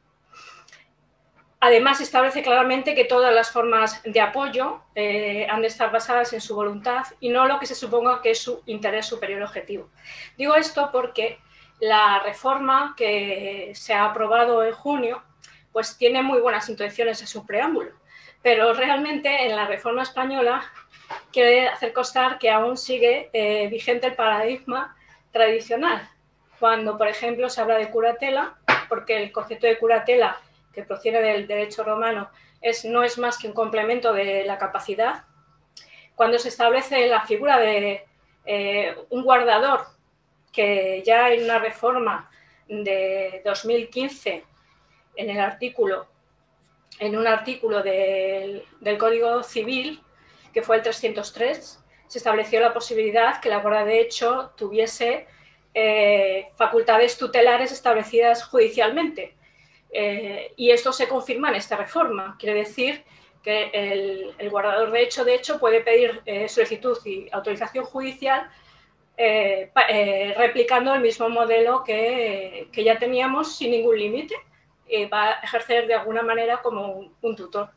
Además, establece claramente que todas las formas de apoyo eh, han de estar basadas en su voluntad y no lo que se suponga que es su interés superior objetivo. Digo esto porque la reforma que se ha aprobado en junio pues tiene muy buenas intenciones en su preámbulo, pero realmente en la reforma española quiere hacer constar que aún sigue eh, vigente el paradigma tradicional, cuando, por ejemplo, se habla de curatela, porque el concepto de curatela, que procede del derecho romano, es, no es más que un complemento de la capacidad. Cuando se establece la figura de eh, un guardador, que ya en una reforma de dos mil quince, en el artículo, en un artículo del, del Código Civil, que fue el trescientos tres, se estableció la posibilidad que la guarda de hecho tuviese eh, facultades tutelares establecidas judicialmente. Eh, y esto se confirma en esta reforma. Quiere decir que el, el guardador de hecho, de hecho, puede pedir eh, solicitud y autorización judicial eh, eh, replicando el mismo modelo que, que ya teníamos sin ningún límite. Eh, va a ejercer de alguna manera como un, un tutor.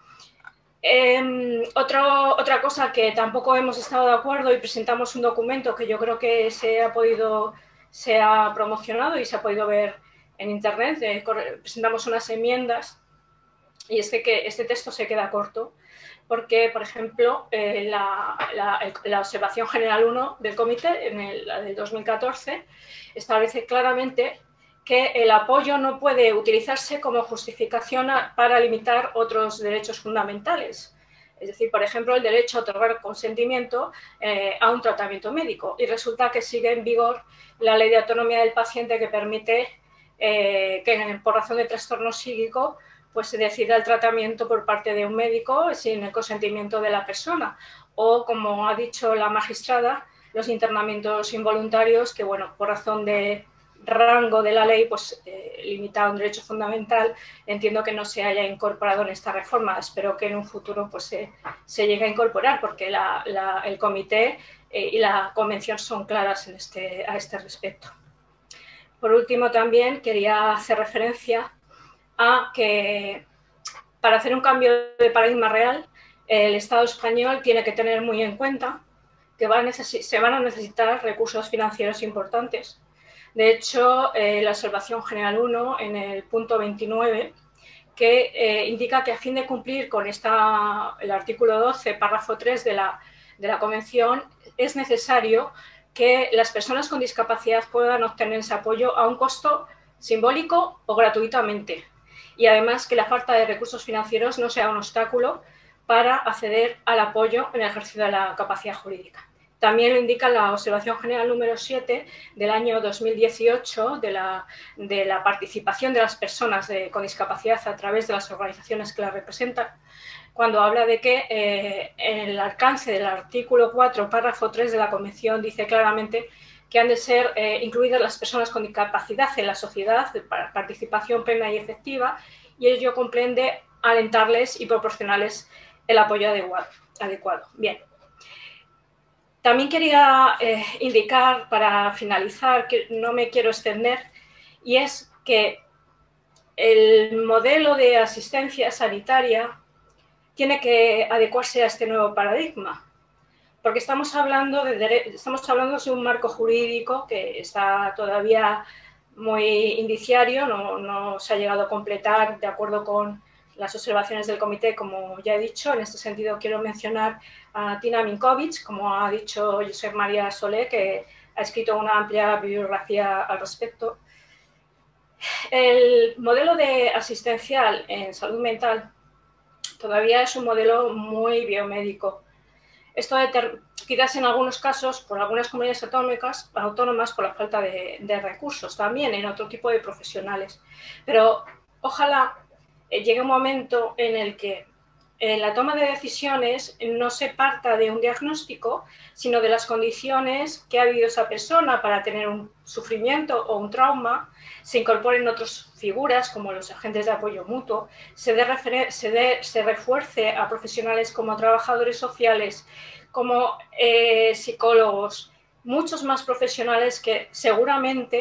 Eh, otro, otra cosa que tampoco hemos estado de acuerdo, y presentamos un documento que yo creo que se ha podido, se ha promocionado y se ha podido ver en internet, eh, presentamos unas enmiendas, y es que, que este texto se queda corto, porque, por ejemplo, eh, la, la, la observación general uno del comité, en el, la del dos mil catorce, establece claramente que el apoyo no puede utilizarse como justificación para limitar otros derechos fundamentales. Es decir, por ejemplo, el derecho a otorgar consentimiento eh, a un tratamiento médico. Y resulta que sigue en vigor la ley de autonomía del paciente que permite eh, que por razón de trastorno psíquico pues se decida el tratamiento por parte de un médico sin el consentimiento de la persona. O, como ha dicho la magistrada, los internamientos involuntarios que, bueno, por razón de rango de la ley, pues eh, limitado a un derecho fundamental, entiendo que no se haya incorporado en esta reforma. Espero que en un futuro pues se, se llegue a incorporar, porque la, la, el comité eh, y la convención son claras en este, a este respecto. Por último, también quería hacer referencia a que para hacer un cambio de paradigma real, el Estado español tiene que tener muy en cuenta que va a se van a necesitar recursos financieros importantes. De hecho, eh, la observación general uno, en el punto veintinueve, que eh, indica que a fin de cumplir con esta, el artículo doce, párrafo tres de la, de la Convención, es necesario que las personas con discapacidad puedan obtener ese apoyo a un costo simbólico o gratuitamente. Y además que la falta de recursos financieros no sea un obstáculo para acceder al apoyo en el ejercicio de la capacidad jurídica. También lo indica la observación general número siete del año dos mil dieciocho de la, de la participación de las personas de, con discapacidad a través de las organizaciones que las representan, cuando habla de que eh, en el alcance del artículo cuatro, párrafo tres de la Convención, dice claramente que han de ser eh, incluidas las personas con discapacidad en la sociedad, de participación plena y efectiva, y ello comprende alentarles y proporcionarles el apoyo adecuado. Bien. También quería eh, indicar, para finalizar, que no me quiero extender, y es que el modelo de asistencia sanitaria tiene que adecuarse a este nuevo paradigma, porque estamos hablando de, estamos hablando de un marco jurídico que está todavía muy indiciario, no, no se ha llegado a completar de acuerdo con las observaciones del comité, como ya he dicho. En este sentido quiero mencionar a Tina Minkovic, como ha dicho Josep María Solé, que ha escrito una amplia bibliografía al respecto. El modelo de asistencial en salud mental todavía es un modelo muy biomédico. Esto quizás en algunos casos, por algunas comunidades autónomas, autónomas por la falta de, de recursos, también en otro tipo de profesionales. Pero ojalá llegue un momento en el que en la toma de decisiones no se parta de un diagnóstico, sino de las condiciones que ha vivido esa persona para tener un sufrimiento o un trauma, se incorporen otras figuras como los agentes de apoyo mutuo, se, dé se, dé, se refuerce a profesionales como trabajadores sociales, como eh, psicólogos, muchos más profesionales que seguramente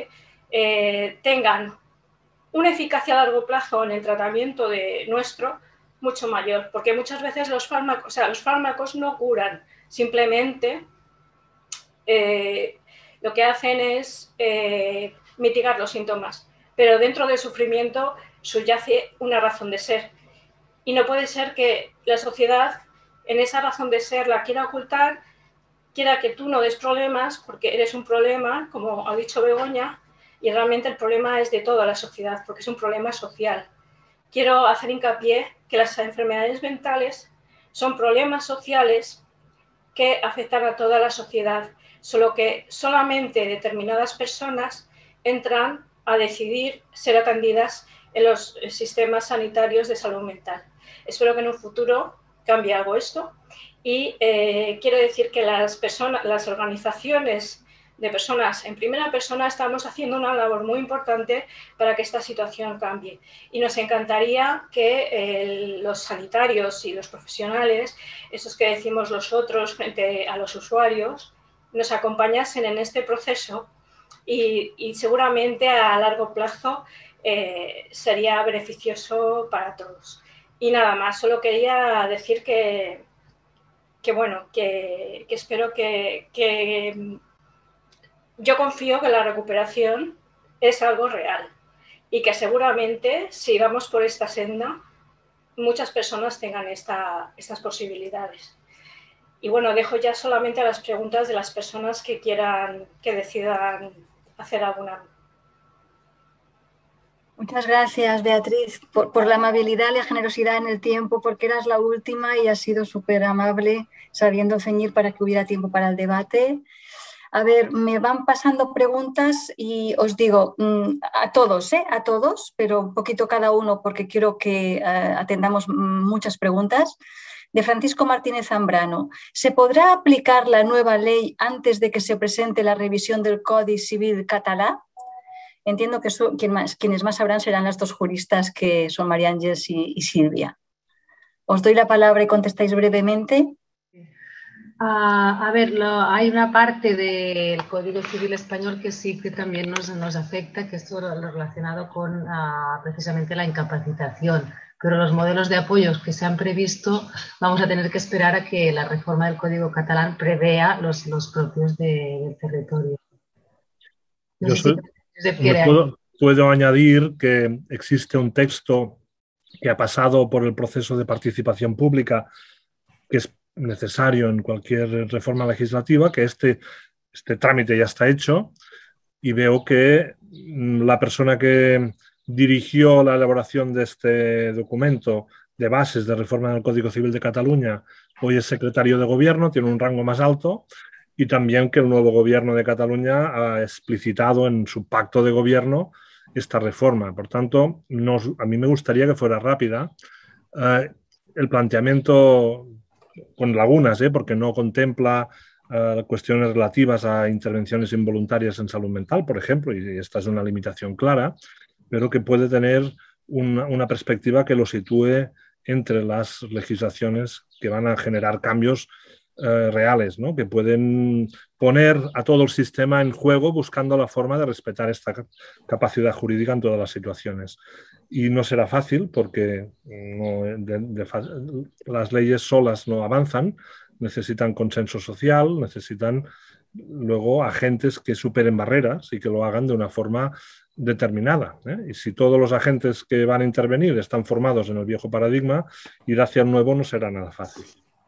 eh, tengan una eficacia a largo plazo en el tratamiento de nuestro mucho mayor, porque muchas veces los fármacos, o sea, los fármacos no curan, simplemente eh, lo que hacen es eh, mitigar los síntomas, pero dentro del sufrimiento subyace una razón de ser, y no puede ser que la sociedad en esa razón de ser la quiera ocultar, quiera que tú no des problemas porque eres un problema, como ha dicho Begoña, y realmente el problema es de toda la sociedad, porque es un problema social. Quiero hacer hincapié que las enfermedades mentales son problemas sociales que afectan a toda la sociedad, solo que solamente determinadas personas entran a decidir ser atendidas en los sistemas sanitarios de salud mental. Espero que en un futuro cambie algo esto y eh, quiero decir que las personas, las organizaciones de personas en primera persona estamos haciendo una labor muy importante para que esta situación cambie. Y nos encantaría que eh, los sanitarios y los profesionales, esos que decimos los otros frente a los usuarios, nos acompañasen en este proceso y, y seguramente a largo plazo eh, sería beneficioso para todos. Y nada más, solo quería decir que, que bueno, que, que espero que, que yo confío que la recuperación es algo real y que seguramente si vamos por esta senda muchas personas tengan esta, estas posibilidades. Y bueno, dejo ya solamente a las preguntas de las personas que quieran, que decidan hacer alguna. Muchas gracias, Beatriz, por, por la amabilidad y la generosidad en el tiempo, porque eras la última y has sido súper amable, sabiendo ceñir para que hubiera tiempo para el debate. A ver, me van pasando preguntas y os digo a todos, ¿eh? a todos, pero un poquito cada uno porque quiero que eh, atendamos muchas preguntas. De Francisco Martínez Zambrano. ¿Se podrá aplicar la nueva ley antes de que se presente la revisión del Codi Civil catalá? Entiendo que eso, quien más, quienes más sabrán serán las dos juristas que son María Ángeles y, y Silvia. Os doy la palabra y contestáis brevemente. Uh, a ver, lo, hay una parte del Código Civil Español que sí que también nos, nos afecta, que es todo lo relacionado con uh, precisamente la incapacitación. Pero los modelos de apoyos que se han previsto vamos a tener que esperar a que la reforma del Código catalán prevea los, los propios de, del territorio. No Yo sé soy, si se puedo, puedo añadir que existe un texto que ha pasado por el proceso de participación pública que es necesario en cualquier reforma legislativa, que este, este trámite ya está hecho y veo que la persona que dirigió la elaboración de este documento de bases de reforma del Código Civil de Cataluña hoy es secretario de Gobierno, tiene un rango más alto, y también que el nuevo Gobierno de Cataluña ha explicitado en su pacto de gobierno esta reforma. Por tanto, nos, a mí me gustaría que fuera rápida. Eh, el planteamiento con lagunas, ¿eh? porque no contempla uh, cuestiones relativas a intervenciones involuntarias en salud mental, por ejemplo, y esta es una limitación clara, pero que puede tener una, una perspectiva que lo sitúe entre las legislaciones que van a generar cambios uh, reales, ¿no? que pueden poner a todo el sistema en juego buscando la forma de respetar esta capacidad jurídica en todas las situaciones. Y no será fácil porque no, de, de, las leyes solas no avanzan, necesitan consenso social, necesitan luego agentes que superen barreras y que lo hagan de una forma determinada. ¿eh? Y si todos los agentes que van a intervenir están formados en el viejo paradigma, ir hacia el nuevo no será nada fácil.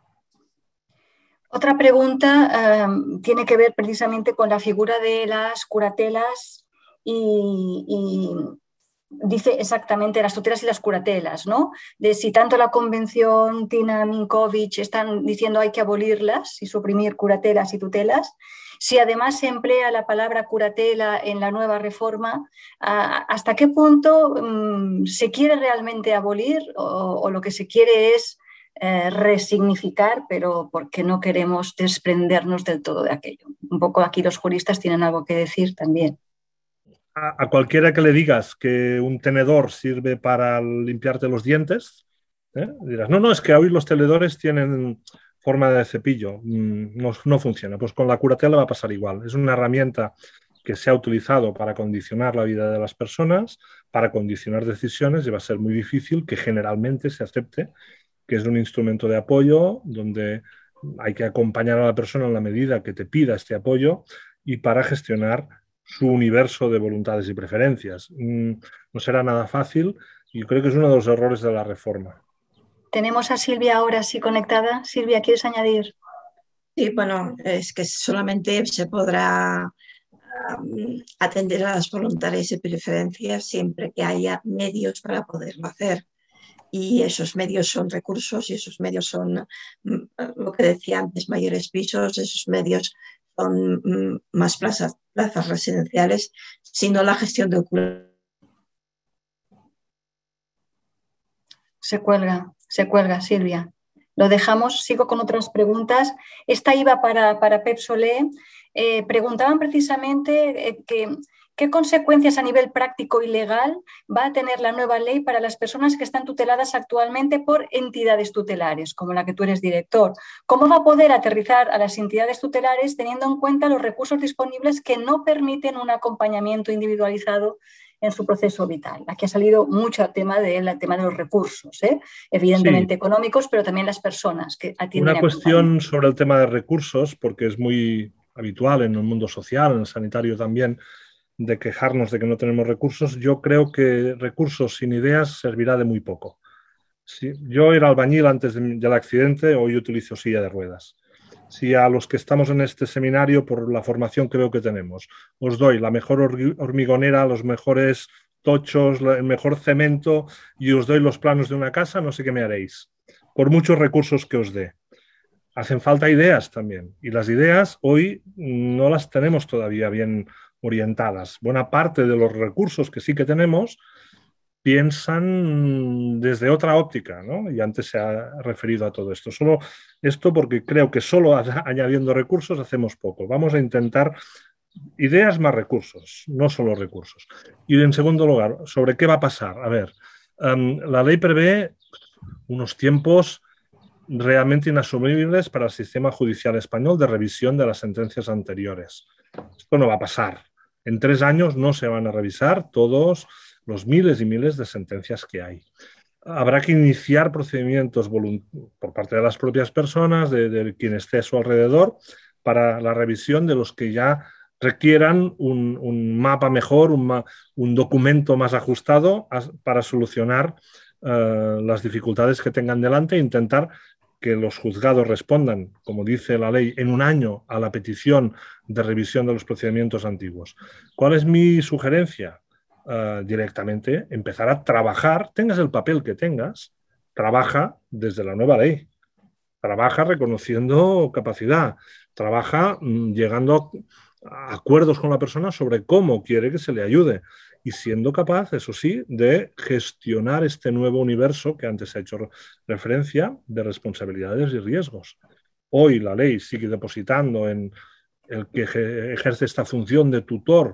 Otra pregunta eh, tiene que ver precisamente con la figura de las curatelas y... y... dice exactamente las tutelas y las curatelas, ¿no? De si tanto la Convención Tina Minkovic están diciendo hay que abolirlas y suprimir curatelas y tutelas, si además se emplea la palabra curatela en la nueva reforma, ¿hasta qué punto um, se quiere realmente abolir o, o lo que se quiere es eh, resignificar, pero porque no queremos desprendernos del todo de aquello? Un poco aquí los juristas tienen algo que decir también. A cualquiera que le digas que un tenedor sirve para limpiarte los dientes, ¿eh? dirás, no, no, es que hoy los tenedores tienen forma de cepillo, no, no funciona. Pues con la curatela va a pasar igual. Es una herramienta que se ha utilizado para condicionar la vida de las personas, para condicionar decisiones, y va a ser muy difícil que generalmente se acepte que es un instrumento de apoyo donde hay que acompañar a la persona en la medida que te pida este apoyo y para gestionar su universo de voluntades y preferencias. No será nada fácil y yo creo que es uno de los errores de la reforma. Tenemos a Silvia ahora sí conectada. Silvia, ¿quieres añadir? Sí, bueno, es que solamente se podrá um, atender a las voluntades y preferencias siempre que haya medios para poderlo hacer. Y esos medios son recursos y esos medios son, lo que decía antes, mayores pisos, esos medios son más plazas, plazas residenciales, sino la gestión del cuidado. Se cuelga, se cuelga, Silvia. Lo dejamos, sigo con otras preguntas. Esta iba para, para Pep Solé. Eh, preguntaban precisamente eh, que, qué consecuencias a nivel práctico y legal va a tener la nueva ley para las personas que están tuteladas actualmente por entidades tutelares, como la que tú eres director. ¿Cómo va a poder aterrizar a las entidades tutelares teniendo en cuenta los recursos disponibles que no permiten un acompañamiento individualizado en su proceso vital? Aquí ha salido mucho el tema de, el tema de los recursos, ¿eh? Evidentemente sí, económicos, pero también las personas que atienden. Una cuestión sobre el tema de recursos, porque es muy habitual en el mundo social, en el sanitario también, de quejarnos de que no tenemos recursos. Yo creo que recursos sin ideas servirá de muy poco. Sí, yo era albañil antes de, del accidente, hoy utilizo silla de ruedas. Si a los que estamos en este seminario, por la formación que veo que tenemos, os doy la mejor hormigonera, los mejores tochos, el mejor cemento y os doy los planos de una casa, no sé qué me haréis, por muchos recursos que os dé. Hacen falta ideas también, y las ideas hoy no las tenemos todavía bien orientadas. Buena parte de los recursos que sí que tenemos piensan desde otra óptica, ¿no? Y antes se ha referido a todo esto. Solo esto porque creo que solo añadiendo recursos hacemos poco. Vamos a intentar ideas más recursos, no solo recursos. Y en segundo lugar, ¿sobre qué va a pasar? A ver, um, la ley prevé unos tiempos realmente inasumibles para el sistema judicial español de revisión de las sentencias anteriores. Esto no va a pasar. En tres años no se van a revisar todos los miles y miles de sentencias que hay. Habrá que iniciar procedimientos por parte de las propias personas, de, de quien esté a su alrededor, para la revisión de los que ya requieran un, un mapa mejor, un, ma, un documento más ajustado a, para solucionar uh, las dificultades que tengan delante e intentar que los juzgados respondan, como dice la ley, en un año a la petición de revisión de los procedimientos antiguos. ¿Cuál es mi sugerencia? Uh, directamente empezar a trabajar, tengas el papel que tengas, trabaja desde la nueva ley, trabaja reconociendo capacidad, trabaja mmm, llegando a acuerdos con la persona sobre cómo quiere que se le ayude y siendo capaz, eso sí, de gestionar este nuevo universo que antes se ha hecho referencia de responsabilidades y riesgos. Hoy la ley sigue depositando en el que ejerce esta función de tutor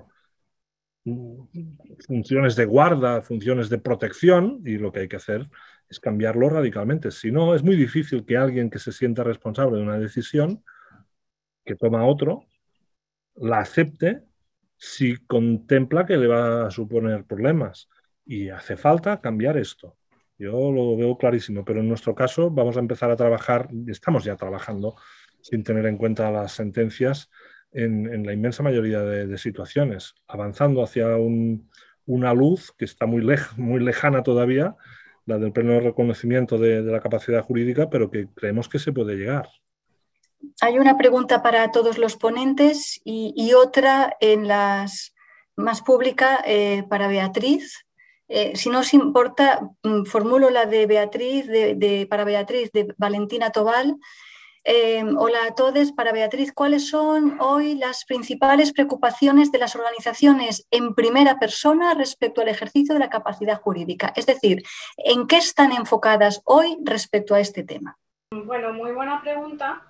funciones de guarda, funciones de protección, y lo que hay que hacer es cambiarlo radicalmente. Si no, es muy difícil que alguien que se sienta responsable de una decisión que toma otro, la acepte si contempla que le va a suponer problemas. Y hace falta cambiar esto. Yo lo veo clarísimo, pero en nuestro caso vamos a empezar a trabajar, estamos ya trabajando, sin tener en cuenta las sentencias, En, en la inmensa mayoría de, de situaciones, avanzando hacia un, una luz que está muy, lej, muy lejana todavía, la del pleno reconocimiento de, de la capacidad jurídica, pero que creemos que se puede llegar. Hay una pregunta para todos los ponentes y, y otra en las más pública eh, para Beatriz. Eh, si no os importa, formulo la de Beatriz, de, de, para Beatriz, de Valentina Tobal. Eh, hola a todos. Para Beatriz, ¿cuáles son hoy las principales preocupaciones de las organizaciones en primera persona respecto al ejercicio de la capacidad jurídica? Es decir, ¿en qué están enfocadas hoy respecto a este tema? Bueno, muy buena pregunta,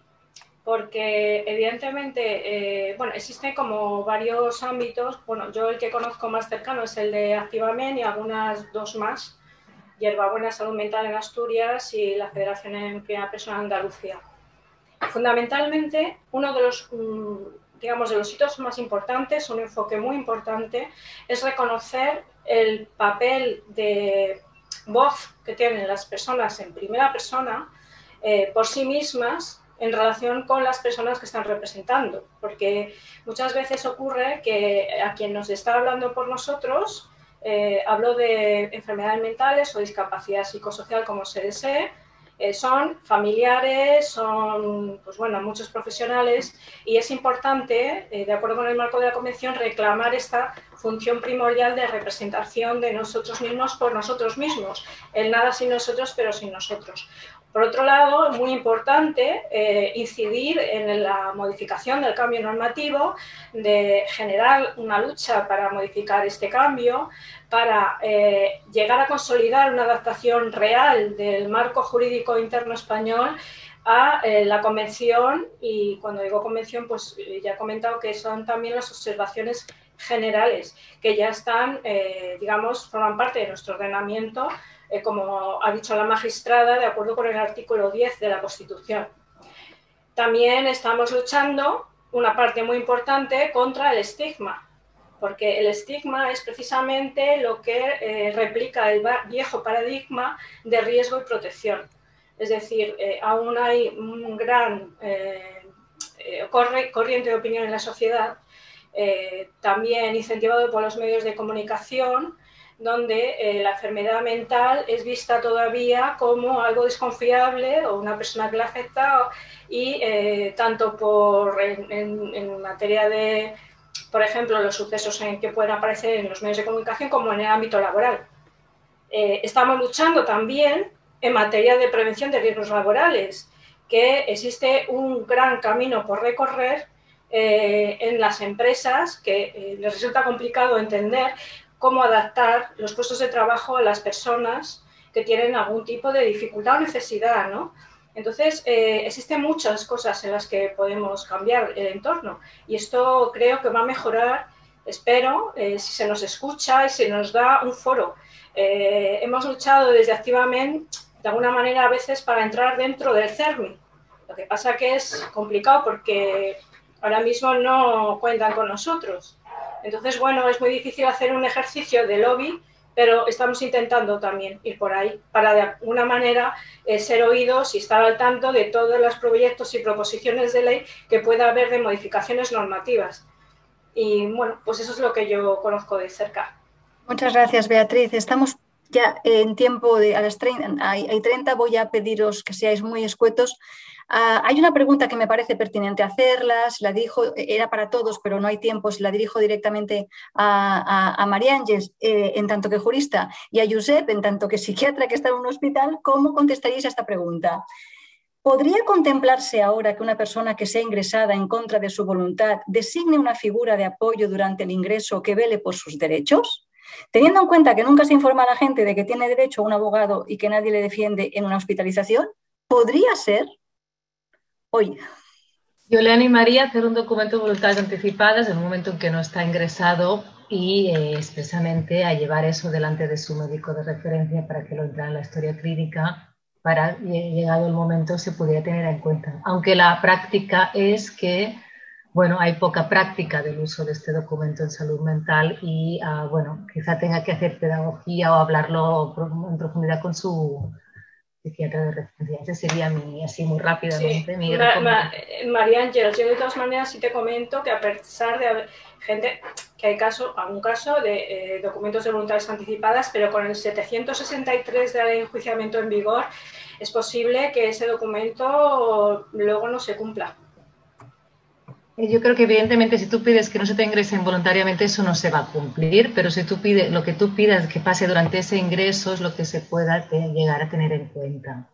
porque evidentemente, eh, bueno, existen como varios ámbitos. Bueno, yo el que conozco más cercano es el de Activamen y algunas dos más, Hierbabuena Salud Mental en Asturias y la Federación en Primera Persona Andalucía. Fundamentalmente, uno de los, digamos, de los hitos más importantes, un enfoque muy importante, es reconocer el papel de voz que tienen las personas en primera persona eh, por sí mismas en relación con las personas que están representando, porque muchas veces ocurre que a quien nos está hablando por nosotros, eh, hablo de enfermedades mentales o discapacidad psicosocial como se desee, Eh, son familiares, son, pues bueno, muchos profesionales, y es importante, eh, de acuerdo con el marco de la Convención, reclamar esta función primordial de representación de nosotros mismos por nosotros mismos, el nada sin nosotros pero sin nosotros. Por otro lado, es muy importante eh, incidir en la modificación del cambio normativo, de generar una lucha para modificar este cambio, para eh, llegar a consolidar una adaptación real del marco jurídico interno español a eh, la Convención, y cuando digo Convención, pues ya he comentado que son también las observaciones generales, que ya están, eh, digamos, forman parte de nuestro ordenamiento, eh, como ha dicho la magistrada, de acuerdo con el artículo diez de la Constitución. También estamos luchando, una parte muy importante, contra el estigma, porque el estigma es precisamente lo que eh, replica el viejo paradigma de riesgo y protección. Es decir, eh, aún hay un gran eh, eh, corre, corriente de opinión en la sociedad, eh, también incentivado por los medios de comunicación, donde eh, la enfermedad mental es vista todavía como algo desconfiable o una persona que la afecta, y eh, tanto por, en, en, en materia de, por ejemplo, los sucesos en que pueden aparecer en los medios de comunicación, como en el ámbito laboral. Eh, estamos luchando también en materia de prevención de riesgos laborales, que existe un gran camino por recorrer eh, en las empresas, que eh, les resulta complicado entender cómo adaptar los puestos de trabajo a las personas que tienen algún tipo de dificultad o necesidad, ¿no? Entonces, eh, existen muchas cosas en las que podemos cambiar el entorno, y esto creo que va a mejorar, espero, eh, si se nos escucha y se nos da un foro. Eh, hemos luchado desde Activamente, de alguna manera, a veces para entrar dentro del CERMI. Lo que pasa que es complicado porque ahora mismo no cuentan con nosotros. Entonces, bueno, es muy difícil hacer un ejercicio de lobby, pero estamos intentando también ir por ahí para de alguna manera eh, ser oídos y estar al tanto de todos los proyectos y proposiciones de ley que pueda haber de modificaciones normativas. Y bueno, pues eso es lo que yo conozco de cerca. Muchas gracias, Beatriz. Estamos ya en tiempo de a las treinta, hay, hay treinta, voy a pediros que seáis muy escuetos. Uh, hay una pregunta que me parece pertinente hacerla, se la dirijo, era para todos, pero no hay tiempo, se la dirijo directamente a, a, a María Ángeles, eh, en tanto que jurista, y a Josep, en tanto que psiquiatra que está en un hospital. ¿Cómo contestaríais a esta pregunta? ¿Podría contemplarse ahora que una persona que sea ingresada en contra de su voluntad designe una figura de apoyo durante el ingreso que vele por sus derechos? Teniendo en cuenta que nunca se informa a la gente de que tiene derecho a un abogado y que nadie le defiende en una hospitalización, ¿podría ser? Hoy. Yo le animaría a hacer un documento de voluntades anticipadas en un momento en que no está ingresado y eh, expresamente a llevar eso delante de su médico de referencia para que lo entrara en la historia clínica, para, llegado el momento, se pudiera tener en cuenta. Aunque la práctica es que, bueno, hay poca práctica del uso de este documento en salud mental y, uh, bueno, quizá tenga que hacer pedagogía o hablarlo en profundidad con su psiquiatra de referencia. Ese sería mi, así muy rápidamente, sí. mi Ma, Ma, María Ángeles, yo de todas maneras sí te comento que a pesar de haber gente, que hay caso, algún caso de eh, documentos de voluntades anticipadas, pero con el setecientos sesenta y tres de la ley de enjuiciamiento en vigor, es posible que ese documento luego no se cumpla. Yo creo que evidentemente si tú pides que no se te ingresen voluntariamente, eso no se va a cumplir, pero si tú pides, lo que tú pidas que pase durante ese ingreso es lo que se pueda te, llegar a tener en cuenta.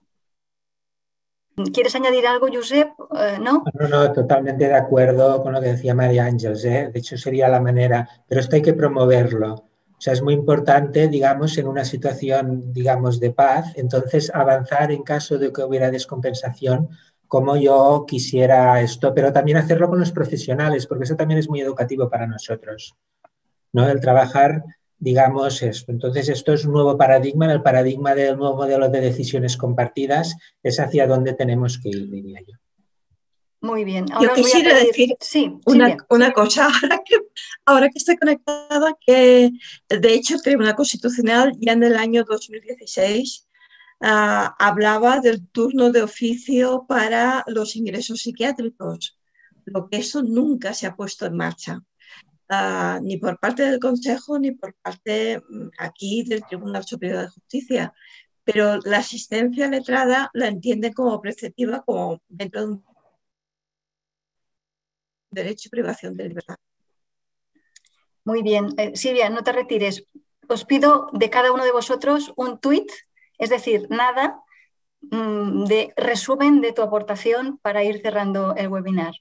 ¿Quieres añadir algo, Josep? Uh, ¿no? No, no, totalmente de acuerdo con lo que decía María Ángeles, ¿eh? De hecho, sería la manera, pero esto hay que promoverlo. O sea, es muy importante, digamos, en una situación, digamos, de paz, entonces avanzar en caso de que hubiera descompensación, como yo quisiera esto, pero también hacerlo con los profesionales, porque eso también es muy educativo para nosotros, ¿no? El trabajar, digamos, esto. Entonces, esto es un nuevo paradigma, el paradigma del nuevo modelo de decisiones compartidas es hacia dónde tenemos que ir, diría yo. Muy bien. Ahora Yo os voy a quisiera pedir... decir sí, una, una cosa, ahora que, ahora que estoy conectada, que de hecho el Tribunal Constitucional ya en el año dos mil dieciséis uh, hablaba del turno de oficio para los ingresos psiquiátricos, lo que eso nunca se ha puesto en marcha. Uh, ni por parte del Consejo ni por parte aquí del Tribunal Superior de Justicia, pero la asistencia letrada la entiende como preceptiva, como dentro de un derecho y privación de libertad. Muy bien. Eh, Silvia, no te retires. Os pido de cada uno de vosotros un tuit, es decir, nada mmm, de resumen de tu aportación para ir cerrando el webinar.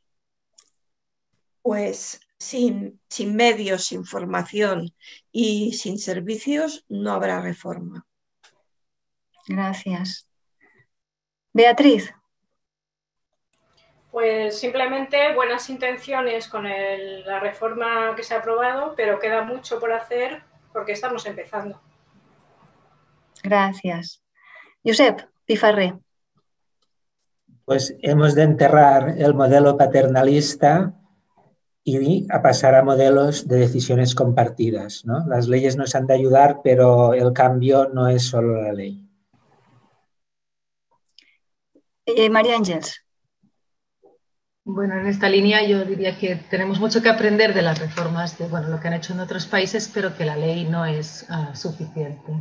Pues sin, sin medios, sin formación y sin servicios no habrá reforma. Gracias. Beatriz. Pues simplemente buenas intenciones con el, la reforma que se ha aprobado, pero queda mucho por hacer porque estamos empezando. Gracias. Josep Pifarré. Pues hemos de enterrar el modelo paternalista y a pasar a modelos de decisiones compartidas, ¿no? Las leyes nos han de ayudar, pero el cambio no es solo la ley. Eh, María Ángeles. Bueno, en esta línea yo diría que tenemos mucho que aprender de las reformas, de bueno, lo que han hecho en otros países, pero que la ley no es uh, suficiente.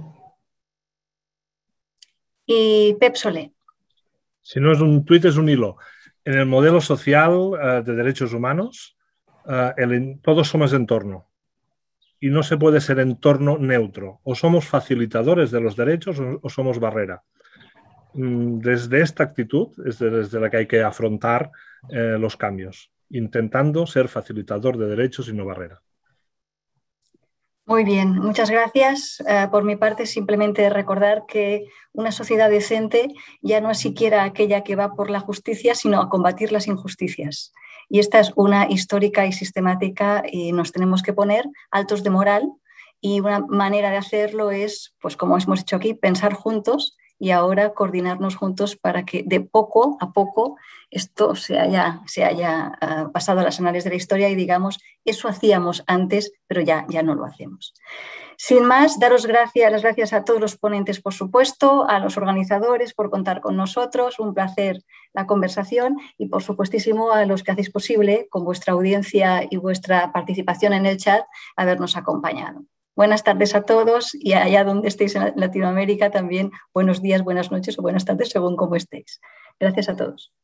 Y Pep Solé. Si no es un tuit, es un hilo. En el modelo social uh, de derechos humanos, uh, el, todos somos entorno. Y no se puede ser entorno neutro. O somos facilitadores de los derechos o, o somos barrera. Desde esta actitud es desde la que hay que afrontar eh, los cambios, intentando ser facilitador de derechos y no barrera. Muy bien, muchas gracias. Uh, por mi parte, simplemente recordar que una sociedad decente ya no es siquiera aquella que va por la justicia, sino a combatir las injusticias. Y esta es una histórica y sistemática y nos tenemos que poner altos de moral, y una manera de hacerlo es, pues como hemos hecho aquí, pensar juntos y ahora coordinarnos juntos para que de poco a poco esto se haya, se haya uh, pasado a las anales de la historia y digamos, eso hacíamos antes, pero ya, ya no lo hacemos. Sin más, daros gracias, las gracias a todos los ponentes, por supuesto, a los organizadores por contar con nosotros, un placer la conversación y, por supuestísimo, a los que hacéis posible, con vuestra audiencia y vuestra participación en el chat, habernos acompañado. Buenas tardes a todos y allá donde estéis en Latinoamérica también buenos días, buenas noches o buenas tardes según cómo estéis. Gracias a todos.